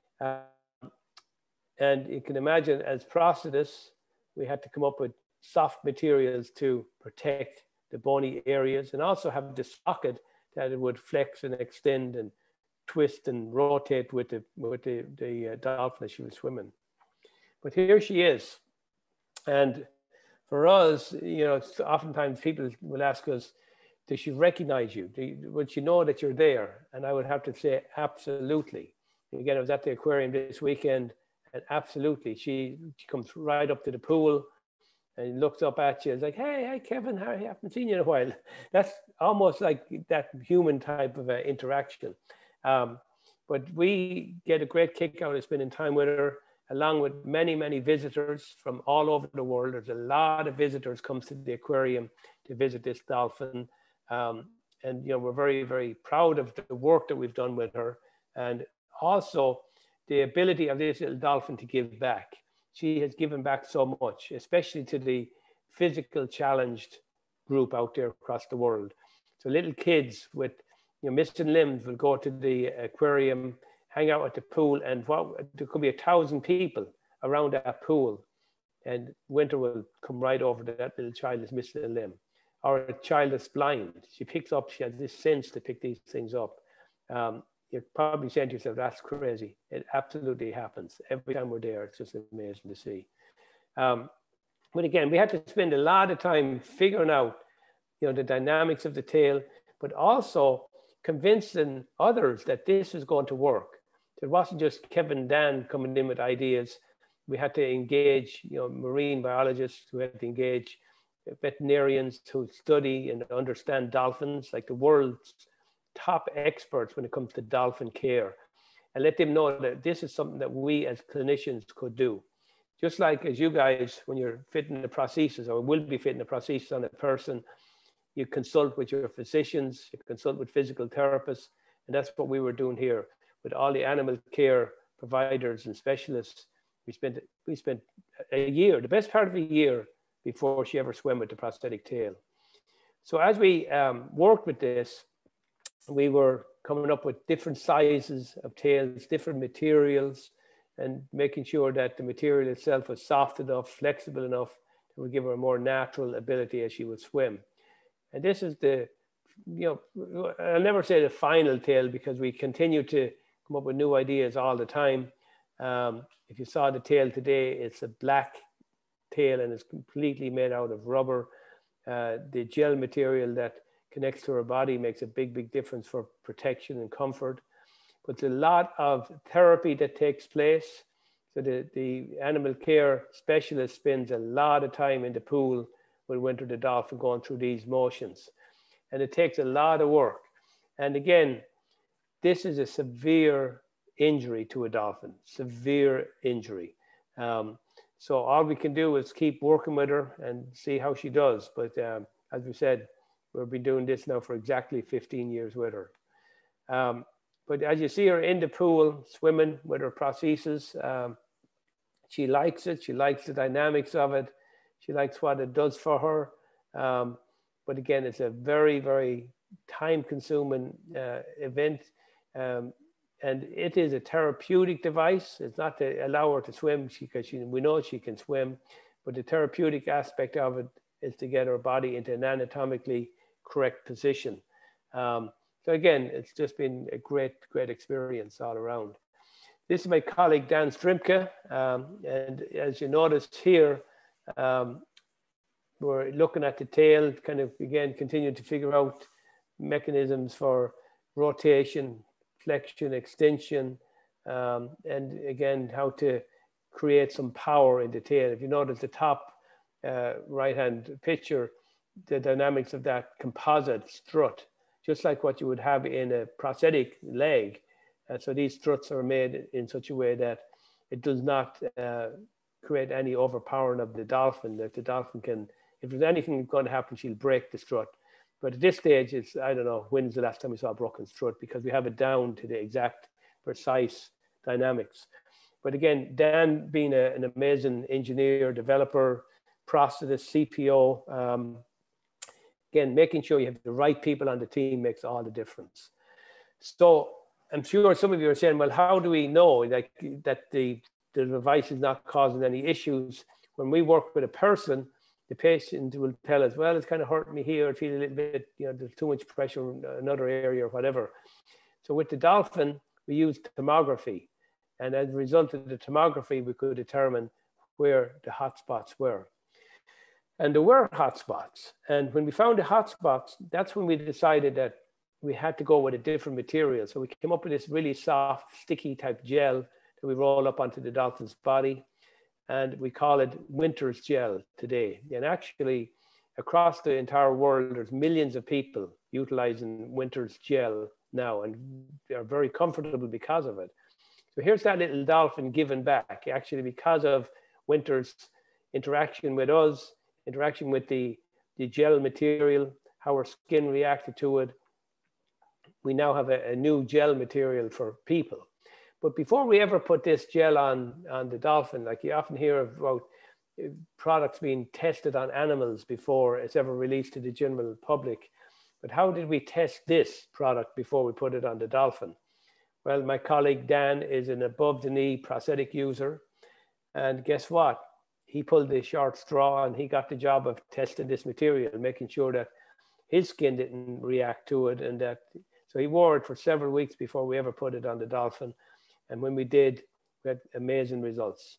And you can imagine, as prosthetists, we had to come up with soft materials to protect the bony areas, and also have the socket that it would flex and extend and twist and rotate with the dolphin as she was swimming. But here she is. And for us, you know, oftentimes people will ask us, does she recognize you? Would she know that you're there? And I would have to say, absolutely. Again, I was at the aquarium this weekend, and absolutely, she comes right up to the pool and looks up at you. It's like, hey, Kevin, I haven't seen you in a while. That's almost like that human type of interaction. But we get a great kick out of spending time with her, along with many, many visitors from all over the world. There's a lot of visitors comes to the aquarium to visit this dolphin. And, you know, we're very, very proud of the work that we've done with her. And also the ability of this little dolphin to give back. She has given back so much, especially to the physical challenged group out there across the world. So little kids with, you know, missing limbs will go to the aquarium, hang out at the pool, and there could be 1,000 people around that pool, and winter will come right over to that little child that's missing a limb, or a child that's blind. She has this sense to pick these things up. You're probably saying to yourself, that's crazy. It absolutely happens. Every time we're there, it's just amazing to see. But again, we had to spend a lot of time figuring out, you know, the dynamics of the tail, but also convincing others that this is going to work. It wasn't just Kevin Dan coming in with ideas. We had to engage, you know, marine biologists. We had to engage veterinarians to study and understand dolphins, like the world's top experts when it comes to dolphin care, and let them know that this is something that we as clinicians could do. Just like as you guys, when you're fitting the prosthesis, or will be fitting the prosthesis on a person, you consult with your physicians, you consult with physical therapists, and that's what we were doing here with all the animal care providers and specialists. We spent a year, the best part of a year, before she ever swam with the prosthetic tail. So as we worked with this, we were coming up with different sizes of tails, different materials, and making sure that the material itself was soft enough, flexible enough, that would give her a more natural ability as she would swim. And this is the, you know, I'll never say the final tail, because we continue to come up with new ideas all the time. If you saw the tail today, it's a black tail and it's completely made out of rubber. The gel material that connects to her body makes a big, big difference for protection and comfort. But there's a lot of therapy that takes place. So the animal care specialist spends a lot of time in the pool with Winter the dolphin going through these motions. And it takes a lot of work. And again, this is a severe injury to a dolphin, severe injury. So all we can do is keep working with her and see how she does. But as we said, we've been doing this now for exactly 15 years with her. But as you see her in the pool, swimming with her prosthesis, she likes it. She likes the dynamics of it. She likes what it does for her. But again, it's a very, very time-consuming event. And it is a therapeutic device. It's not to allow her to swim, because we know she can swim, but the therapeutic aspect of it is to get her body into an anatomically correct position. So again, it's just been a great, great experience all around. This is my colleague, Dan Strimke. And as you notice here, we're looking at the tail, kind of, again, continue to figure out mechanisms for rotation, flexion, extension, and again, how to create some power in the tail. If you notice the top right-hand picture, the dynamics of that composite strut, just like what you would have in a prosthetic leg. So these struts are made in such a way that it does not create any overpowering of the dolphin, that the dolphin can, if there's anything going to happen, she'll break the strut. But at this stage, it's, I don't know, when's the last time we saw a broken strut, because we have it down to the exact precise dynamics. But again, Dan being an amazing engineer, developer, prosthetist, CPO, again, making sure you have the right people on the team makes all the difference. So I'm sure some of you are saying, well, how do we know like, that the device is not causing any issues? When we work with a person, the patient will tell us, well, it's kind of hurting me here. I feel a little bit, you know, there's too much pressure in another area or whatever. So with the dolphin, we use tomography. And as a result of the tomography, we could determine where the hot spots were. And there were hot spots. And when we found the hot spots, that's when we decided that we had to go with a different material. So we came up with this really soft, sticky type gel that we roll up onto the dolphin's body. And we call it Winter's gel today. And actually, across the entire world, there's millions of people utilizing Winter's gel now, and they're very comfortable because of it. So here's that little dolphin giving back, actually, because of Winter's interaction with us, interaction with the gel material, how our skin reacted to it. We now have a new gel material for people. But before we ever put this gel on the dolphin, like you often hear about products being tested on animals before it's ever released to the general public. But how did we test this product before we put it on the dolphin? Well, my colleague Dan is an above-the-knee prosthetic user. And guess what? He pulled the short straw and he got the job of testing this material, making sure that his skin didn't react to it. And that, so he wore it for several weeks before we ever put it on the dolphin. And when we did, we had amazing results.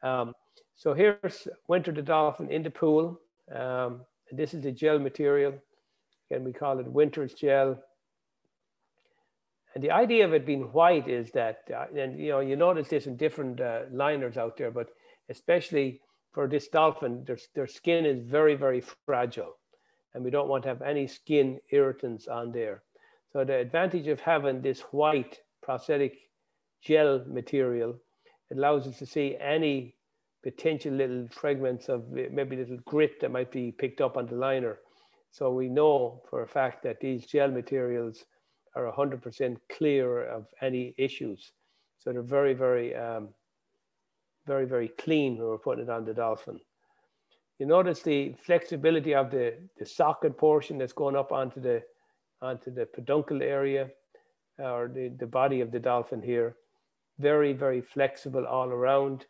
So here's Winter the dolphin in the pool. And this is the gel material. Again, we call it Winter's gel. And the idea of it being white is that, and you know, you notice this in different liners out there, but especially for this dolphin, their skin is very, very fragile. And we don't want to have any skin irritants on there. So the advantage of having this white prosthetic gel material, it allows us to see any potential little fragments of maybe little grit that might be picked up on the liner. So we know for a fact that these gel materials are 100% clear of any issues. So they're very, very, very, very clean when we're putting it on the dolphin. You notice the flexibility of the socket portion that's going up onto the peduncle area, or the body of the dolphin here. Very, very flexible all around.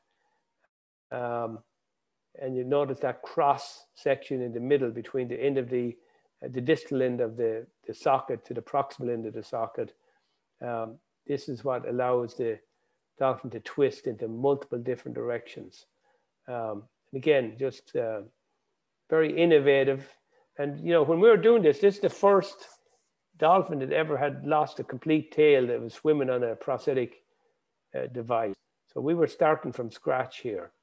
And you notice that cross section in the middle between the end of the distal end of the socket to the proximal end of the socket. This is what allows the dolphin to twist into multiple different directions. Again, just very innovative. And you know, when we were doing this is the first dolphin that ever had lost a complete tail that was swimming on a prosthetic device. So we were starting from scratch here.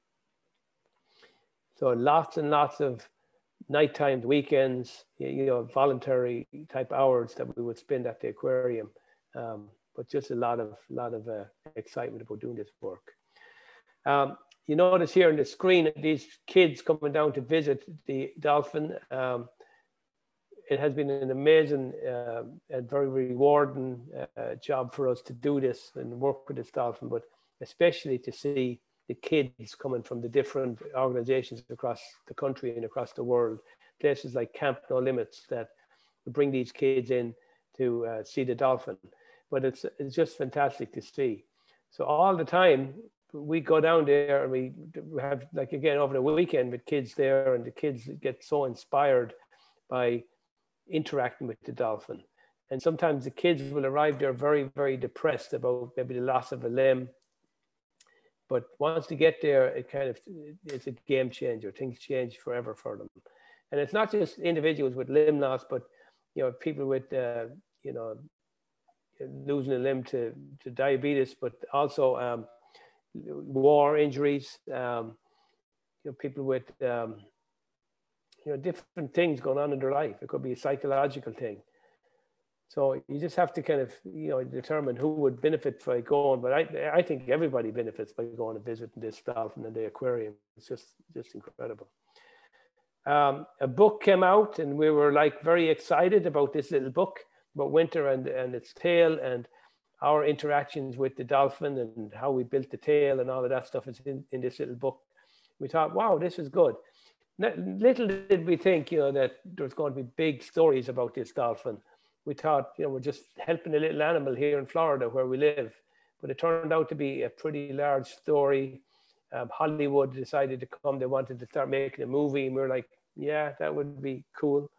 So lots and lots of nighttime, weekends, you know, voluntary type hours that we would spend at the aquarium. But just a lot of excitement about doing this work. You notice here on the screen, these kids coming down to visit the dolphin. It has been an amazing and very rewarding job for us to do this and work with this dolphin, but especially to see the kids coming from the different organizations across the country and across the world, places like Camp No Limits that bring these kids in to see the dolphin. But it's just fantastic to see. So all the time, we go down there and we have, like again, over the weekend with kids there, and the kids get so inspired by interacting with the dolphin. And sometimes the kids will arrive there very, very depressed about maybe the loss of a limb. But once they get there, it's a game changer. Things change forever for them. And it's not just individuals with limb loss, but you know, people with you know, losing a limb to diabetes, but also war injuries, people with different things going on in their life. It could be a psychological thing. So you just have to kind of determine who would benefit by going. But I think everybody benefits by going and visiting this dolphin in the aquarium. It's just incredible. A book came out, and we were like very excited about this little book about Winter and its tail and our interactions with the dolphin and how we built the tail and all of that stuff is in this little book. We thought, wow, this is good. Little did we think, that there's going to be big stories about this dolphin. We thought, we're just helping a little animal here in Florida where we live. But it turned out to be a pretty large story. Hollywood decided to come. They wanted to start making a movie. And we were like, yeah, that would be cool.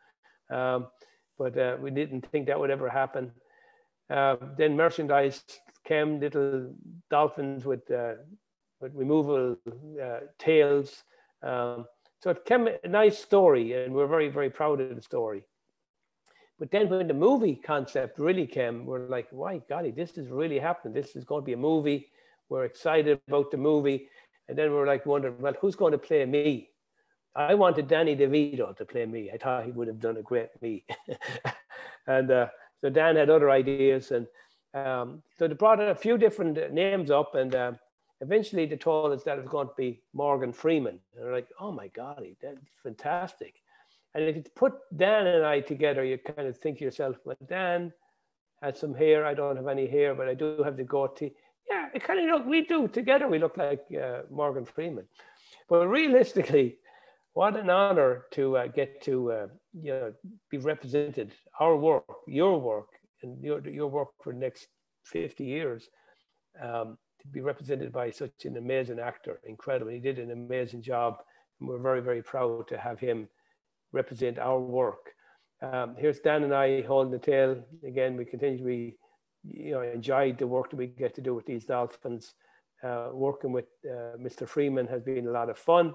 But we didn't think that would ever happen. Then merchandise came, little dolphins with removable tails. So it came a nice story, and we're very, very proud of the story. But then when the movie concept really came, we're like, why, golly, this is really happening. This is going to be a movie. We're excited about the movie. And then we're like wondering, well, who's going to play me? I wanted Danny DeVito to play me. I thought he would have done a great me. And so Dan had other ideas. And so they brought a few different names up. And eventually they told us that it was going to be Morgan Freeman. And we're like, oh my golly, that's fantastic. And if you put Dan and I together, you kind of think to yourself, well, Dan has some hair. I don't have any hair, but I do have the goatee. Yeah, it kind of we do together. We look like Morgan Freeman. But realistically, what an honor to get to be represented. Our work, your work, and your work for the next 50 years, to be represented by such an amazing actor. Incredible. He did an amazing job, and we're very, very proud to have him represent our work. Here's Dan and I holding the tail. Again, we continue to be, enjoy the work that we get to do with these dolphins. Working with Mr. Freeman has been a lot of fun.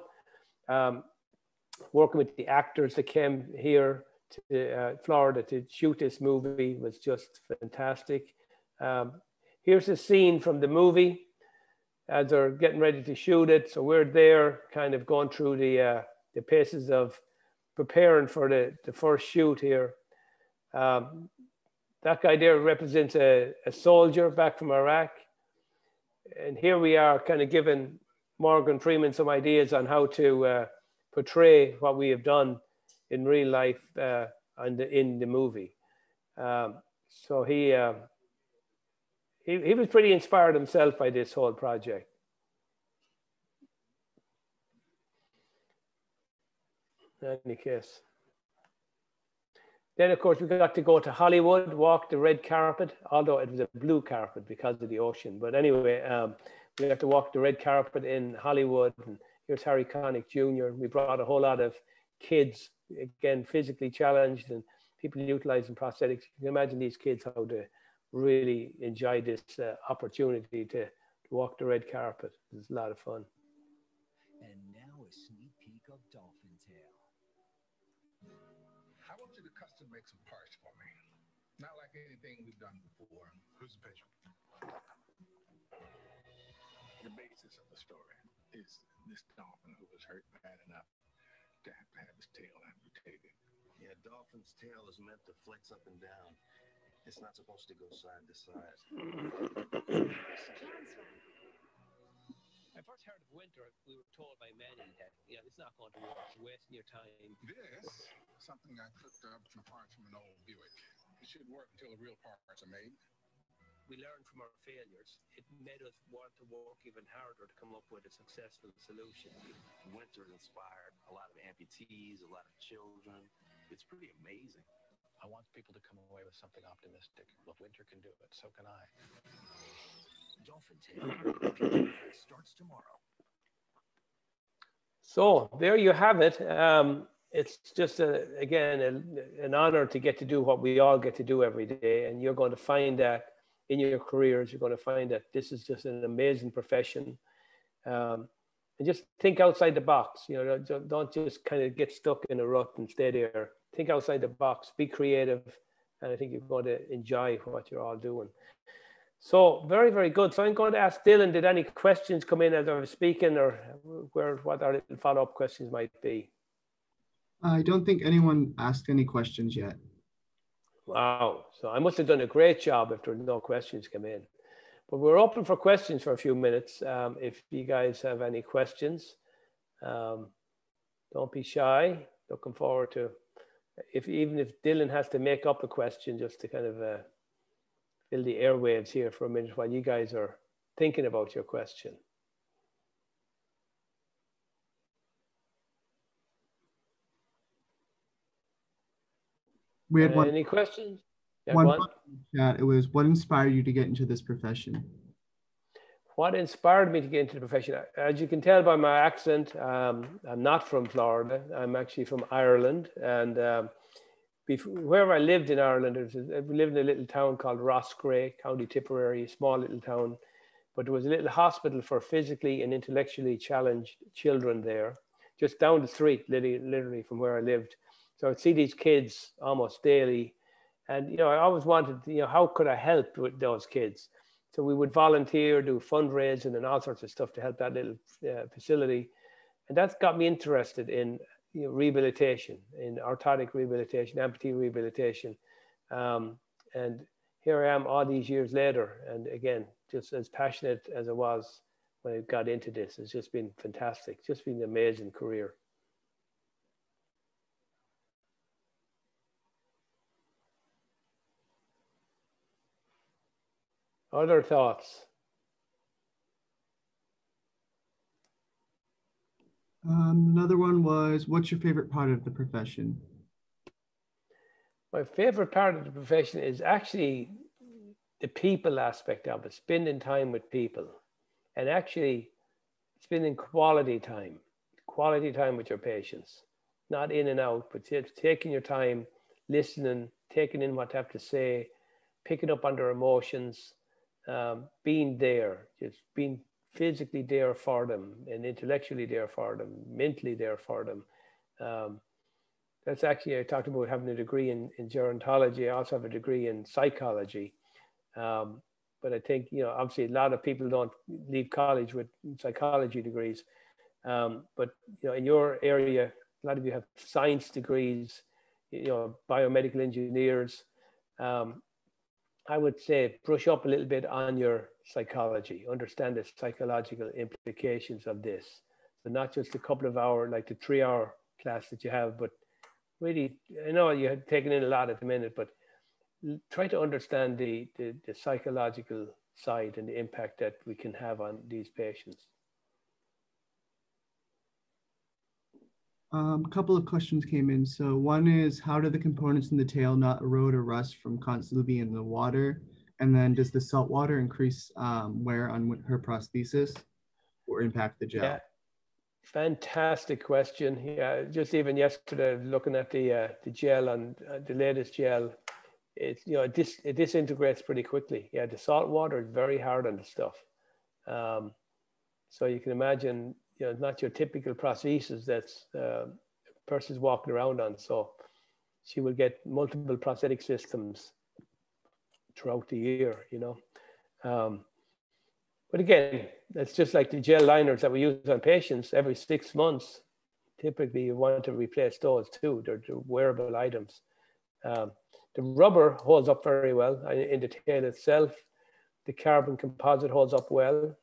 Working with the actors that came here to Florida to shoot this movie was just fantastic. Here's a scene from the movie as they're getting ready to shoot it. So we're there kind of going through the paces of preparing for the first shoot here. That guy there represents a soldier back from Iraq. And here we are kind of giving Morgan Freeman some ideas on how to portray what we have done in real life in the movie. So he was pretty inspired himself by this whole project. Any case. Then, of course, we got to go to Hollywood, walk the red carpet, although it was a blue carpet because of the ocean. But anyway, we got to walk the red carpet in Hollywood. And here's Harry Connick Jr. We brought a whole lot of kids, again, physically challenged and people utilizing prosthetics. You can imagine these kids, how they really enjoy this opportunity to walk the red carpet. It's a lot of fun. And now a sneak peek of Dolphin Tail. I want you to custom make some parts for me. Not like anything we've done before. Who's the patient? The basis of the story is this dolphin who was hurt bad enough to have his tail amputated. Yeah, dolphin's tail is meant to flex up and down. It's not supposed to go side to side. I first heard of Winter, we were told by Manny that, it's not going to work, you're wasting your time. This is something I cooked up from parts from an old Buick. It should work until the real parts are made. We learned from our failures. It made us want to work even harder to come up with a successful solution. Winter inspired a lot of amputees, a lot of children. It's pretty amazing. I want people to come away with something optimistic. If Winter can do it, so can I. Dolphin Tail starts tomorrow. So there you have it. It's just, again, an honor to get to do what we all get to do every day. And you're going to find that in your careers, you're going to find that this is just an amazing profession. And just think outside the box. Don't just kind of get stuck in a rut and stay there. Think outside the box, be creative, and I think you're going to enjoy what you're all doing. So very, very good. So I'm going to ask Dylan, did any questions come in as I was speaking, or what our little follow-up questions might be? I don't think anyone asked any questions yet. Wow. So I must have done a great job if there no questions come in. But we're open for questions for a few minutes. If you guys have any questions, don't be shy. Looking forward to, even if Dylan has to make up a question just to kind of fill the airwaves here for a minute while you guys are thinking about your question. We had one. Any questions? Yeah, One go on. chat. It was, what inspired you to get into this profession? What inspired me to get into the profession? As you can tell by my accent, I'm not from Florida. I'm actually from Ireland. And where I lived in Ireland, we lived in a little town called Roscrea, County Tipperary, a small little town. But there was a little hospital for physically and intellectually challenged children there, just down the street, literally from where I lived. So I'd see these kids almost daily. And, I always wanted, how could I help with those kids? So we would volunteer, do fundraising and all sorts of stuff to help that little facility. And that's got me interested in rehabilitation, in orthotic rehabilitation, amputee rehabilitation. And here I am all these years later. And again, just as passionate as I was when I got into this. It's just been fantastic. It's just been an amazing career. Other thoughts? Another one was, what's your favorite part of the profession? My favorite part of the profession is actually the people aspect of it, spending time with people, and actually spending quality time with your patients, not in and out, but taking your time, listening, taking in what they have to say, picking up on their emotions, being there, just being physically there for them and intellectually there for them, mentally there for them. That's actually, I talked about having a degree in gerontology. I also have a degree in psychology. But I think, obviously a lot of people don't leave college with psychology degrees. But, in your area, a lot of you have science degrees, biomedical engineers. I would say brush up a little bit on your psychology, understand the psychological implications of this. So not just a couple of hours, like the 3-hour class that you have, but really, I know you had taken in a lot at the minute, but try to understand the psychological side and the impact that we can have on these patients. A couple of questions came in. So one is, how do the components in the tail not erode or rust from constantly being in the water? And then does the salt water increase wear on her prosthesis or impact the gel? Yeah, fantastic question. Yeah, just even yesterday, looking at the gel and the latest gel, it disintegrates pretty quickly. Yeah, the salt water is very hard on the stuff. So you can imagine, not your typical prosthesis that's person's walking around on. So she will get multiple prosthetic systems throughout the year, But again, that's just like the gel liners that we use on patients every 6 months. Typically, you want to replace those too. They're wearable items. The rubber holds up very well in the tail itself. The carbon composite holds up well.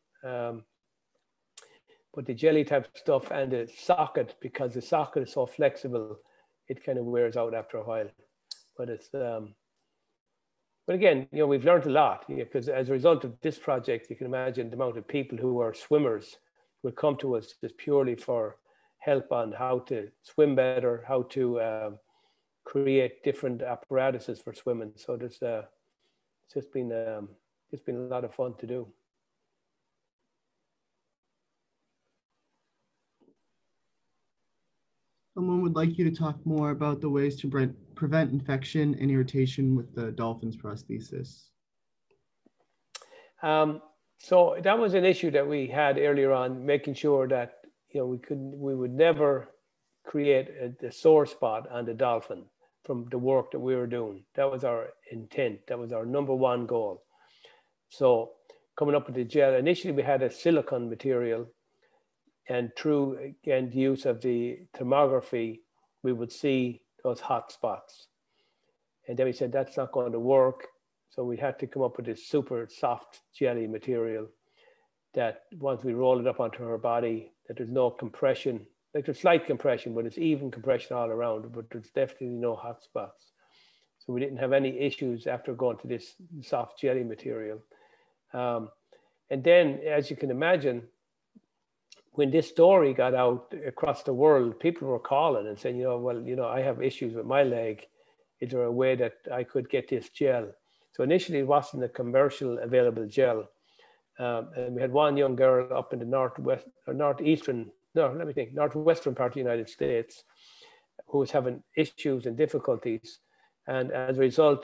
But the jelly type stuff and the socket, because the socket is so flexible, it kind of wears out after a while. But it's, but again, we've learned a lot, because as a result of this project, you can imagine the amount of people who are swimmers will come to us just purely for help on how to swim better, how to create different apparatuses for swimming. So there's it's just been a lot of fun to do. Someone would like you to talk more about the ways to prevent infection and irritation with the dolphin's prosthesis. So that was an issue that we had earlier on, making sure that we would never create a sore spot on the dolphin. from the work that we were doing. That was our intent. That was our number one goal. So coming up with the gel, initially we had a silicone material, and through, again, the use of the thermography, we would see those hot spots. And then we said, that's not going to work. So we had to come up with this super soft jelly material that once we roll it up onto her body, that there's no compression, like there's slight compression, but it's even compression all around, but there's definitely no hot spots. So we didn't have any issues after going to this soft jelly material. And then, as you can imagine, when this story got out across the world, people were calling and saying, well, I have issues with my leg. Is there a way that I could get this gel? So initially it wasn't a commercial available gel. And we had one young girl up in the northwestern part of the United States who was having issues and difficulties. And as a result,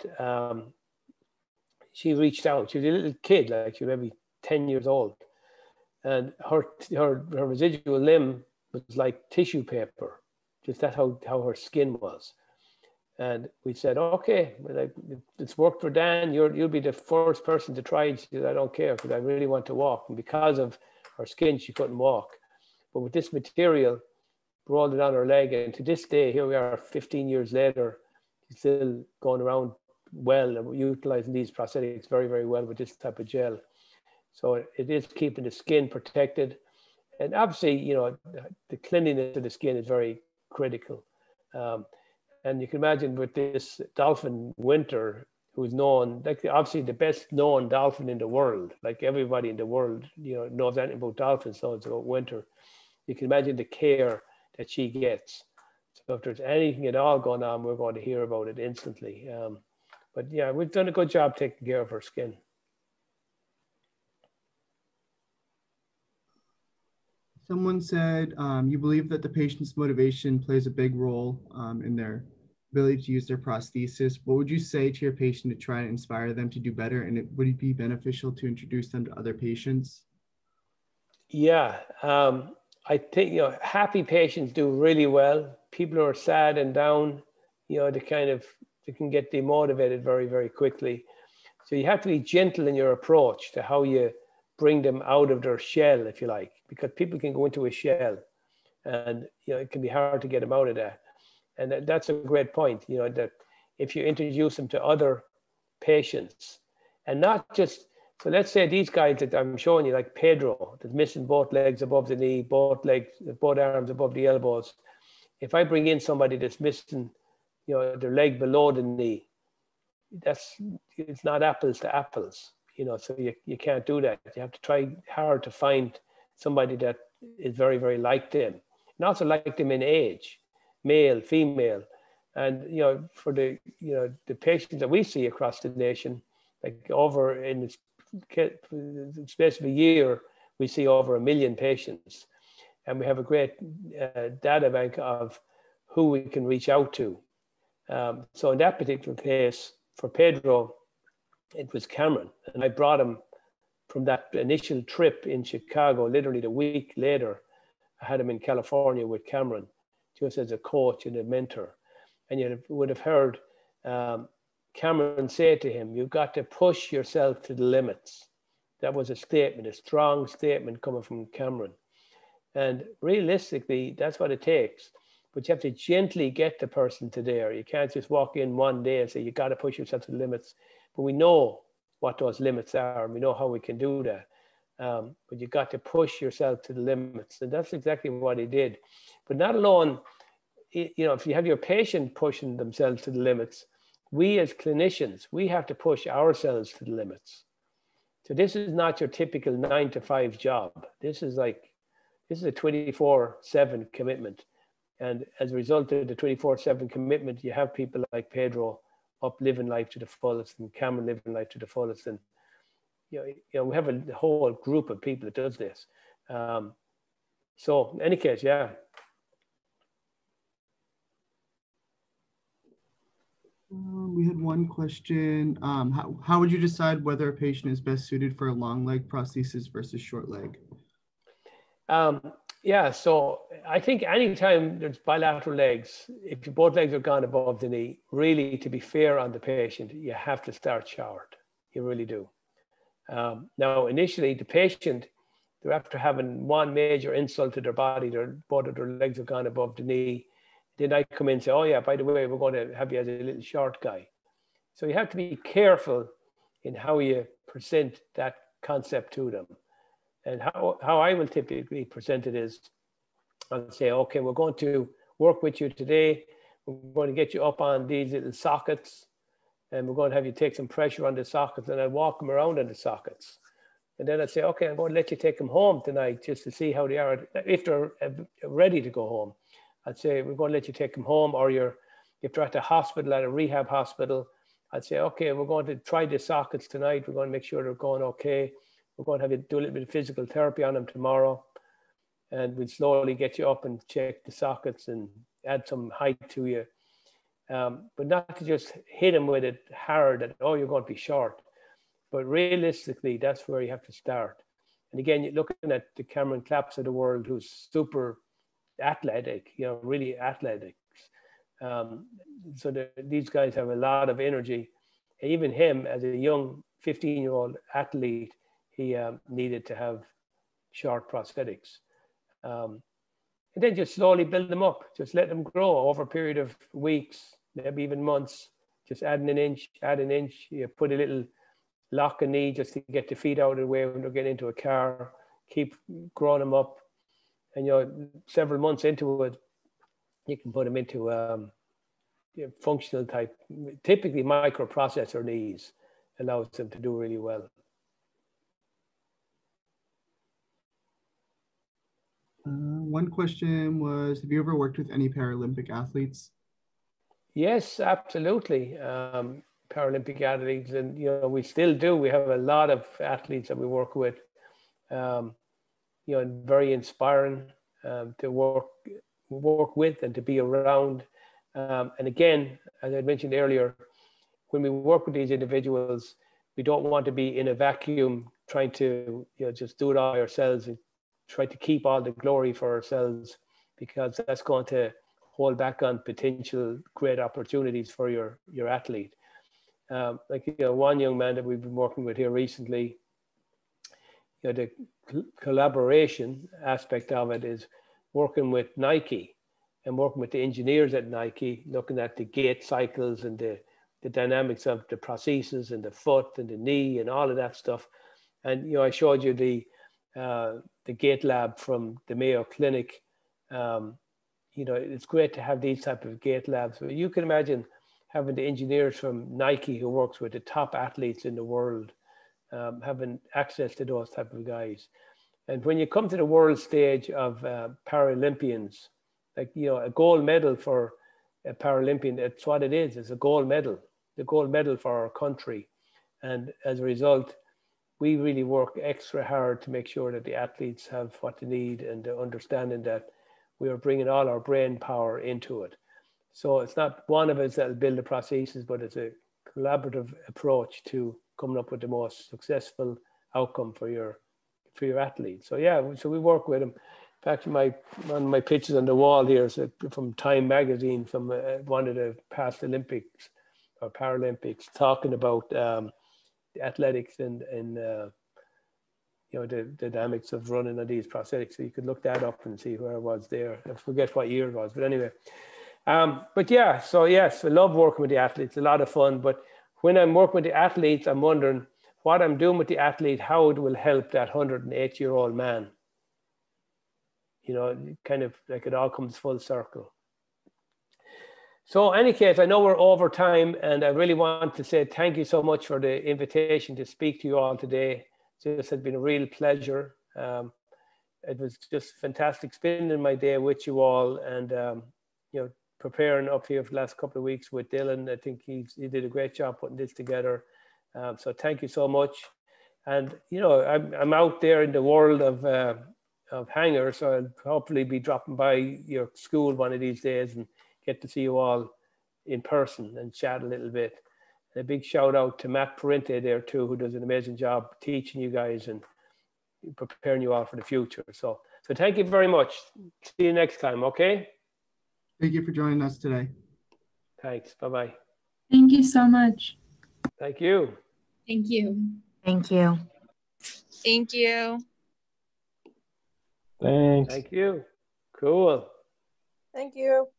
she reached out. She was a little kid, like she was maybe 10 years old. And her residual limb was like tissue paper. Just that's how her skin was. And we said, okay, like, it's worked for Dan. You'll be the first person to try it. She said, I don't care, because I really want to walk. And because of her skin, she couldn't walk. But with this material, rolled it on her leg. And to this day, here we are 15 years later, she's still going around well and utilizing these prosthetics very, very well with this type of gel. So it is keeping the skin protected. And obviously, the cleanliness of the skin is very critical. And you can imagine with this dolphin Winter, who's known, like obviously the best known dolphin in the world, like everybody in the world, knows anything about dolphins, knows about Winter. You can imagine the care that she gets. So if there's anything at all going on, we're going to hear about it instantly. But yeah, we've done a good job taking care of her skin. Someone said, you believe that the patient's motivation plays a big role in their ability to use their prosthesis. What would you say to your patient to try to inspire them to do better? And would it be beneficial to introduce them to other patients? Yeah, I think, happy patients do really well. People who are sad and down, they can get demotivated very, very quickly. So you have to be gentle in your approach to how you bring them out of their shell, if you like, because people can go into a shell and, it can be hard to get them out of that. And that's a great point, that if you introduce them to other patients and not just, so let's say these guys that I'm showing you, like Pedro, that's missing both legs above the knee, both arms above the elbows. If I bring in somebody that's missing, their leg below the knee, it's not apples to apples, so you can't do that. You have to try hard to find somebody that is very, very like them, and also like them in age, male, female. And, for the patients that we see across the nation, like over in the space of a year, we see over 1 million patients. And we have a great data bank of who we can reach out to. So in that particular case, for Pedro, it was Cameron. And I brought him from that initial trip in Chicago. Literally the week later, I had him in California with Cameron, just as a coach and a mentor. And you would have heard Cameron say to him, you've got to push yourself to the limits. That was a statement, a strong statement coming from Cameron. And realistically, that's what it takes. But you have to gently get the person to there. You can't just walk in one day and say, you got to push yourself to the limits. But we know what those limits are, and we know how we can do that. But you got to push yourself to the limits. And that's exactly what he did. But not alone, if you have your patient pushing themselves to the limits, we as clinicians, we have to push ourselves to the limits. So this is not your typical 9-to-5 job. This is a 24/7 commitment. And as a result of the 24/7 commitment, you have people like Pedro up living life to the fullest, and Cameron living life to the fullest. And we have a whole group of people that does this. So in any case, yeah. We had one question. How would you decide whether a patient is best suited for a long leg prosthesis versus short leg? Yeah, so I think anytime there's bilateral legs, if your both legs are gone above the knee, really, to be fair on the patient, you have to start short. You really do. Now, initially, the patient, they're after having one major insult to their body, both of their legs have gone above the knee. Then I come in and say, oh yeah, by the way, we're going to have you as a little short guy. So you have to be careful in how you present that concept to them. And how I will typically present it is, I'll say, okay, we're going to work with you today. We're going to get you up on these little sockets, and we're going to have you take some pressure on the sockets, and I'll walk them around on the sockets. And then I'd say, okay, I'm going to let you take them home tonight just to see how they are. If they're ready to go home, I'd say, we're going to let you take them home, or if they're at the hospital, at a rehab hospital, I'd say, okay, we're going to try the sockets tonight. We're going to make sure they're going okay. We're going to have you do a little bit of physical therapy on them tomorrow. And we'll slowly get you up and check the sockets and add some height to you. But not to just hit them with it hard that, oh, you're going to be short. But realistically, that's where you have to start. And again, you're looking at the Cameron Claps of the world, who's super athletic, really athletic. So these guys have a lot of energy. And even him, as a young 15-year-old athlete, he needed to have short prosthetics. And then just slowly build them up. Just let them grow over a period of weeks, maybe even months. Just add an inch. You put a little lock a knee just to get the feet out of the way when they're getting into a car. Keep growing them up. And several months into it, you can put them into functional type, typically microprocessor knees, allows them to do really well. One question was, have you ever worked with any Paralympic athletes? Yes, absolutely. Paralympic athletes, and we still do. We have a lot of athletes that we work with. Very inspiring to work with and to be around. And again, as I mentioned earlier, when we work with these individuals, we don't want to be in a vacuum trying to just do it all ourselves and try to keep all the glory for ourselves, because that's going to hold back on potential great opportunities for your athlete. One young man that we've been working with here recently, the collaboration aspect of it is working with Nike and working with the engineers at Nike, looking at the gait cycles and the dynamics of the prosthesis and the foot and the knee and all of that stuff. And I showed you the gait lab from the Mayo Clinic. It's great to have these type of gait labs. But you can imagine having the engineers from Nike, who works with the top athletes in the world, having access to those type of guys. And when you come to the world stage of Paralympians, a gold medal for a Paralympian, that's what it is. It's a gold medal, the gold medal for our country. And as a result, we really work extra hard to make sure that the athletes have what they need, and the understanding that we are bringing all our brain power into it. So it's not one of us that'll build the prosthesis, but it's a collaborative approach to coming up with the most successful outcome for your athletes. So yeah, so we work with them. In fact, one of my pictures on the wall here is from Time magazine, from one of the past Olympics or Paralympics, talking about the athletics and the dynamics of running on these prosthetics. So you could look that up and see where I was there. I forget what year it was, but anyway. But yeah, so yes, I love working with the athletes, a lot of fun. But when I'm working with the athletes, I'm wondering what I'm doing with the athlete, how it will help that 108-year-old man. Kind of like it all comes full circle. So in any case, I know we're over time, and I really want to say thank you so much for the invitation to speak to you all today. This has been a real pleasure. It was just fantastic spending my day with you all, and preparing up here for the last couple of weeks with Dylan. I think he did a great job putting this together. So thank you so much. And I'm out there in the world of hangers, so I'll hopefully be dropping by your school one of these days and get to see you all in person and chat a little bit. And a big shout out to Matt Parente there too, who does an amazing job teaching you guys and preparing you all for the future. So So thank you very much. See you next time, okay? Thank you for joining us today. Thanks. Bye-bye. Thank you so much. Thank you. Thank you. Thank you. Thank you. Thanks. Thank you. Cool. Thank you.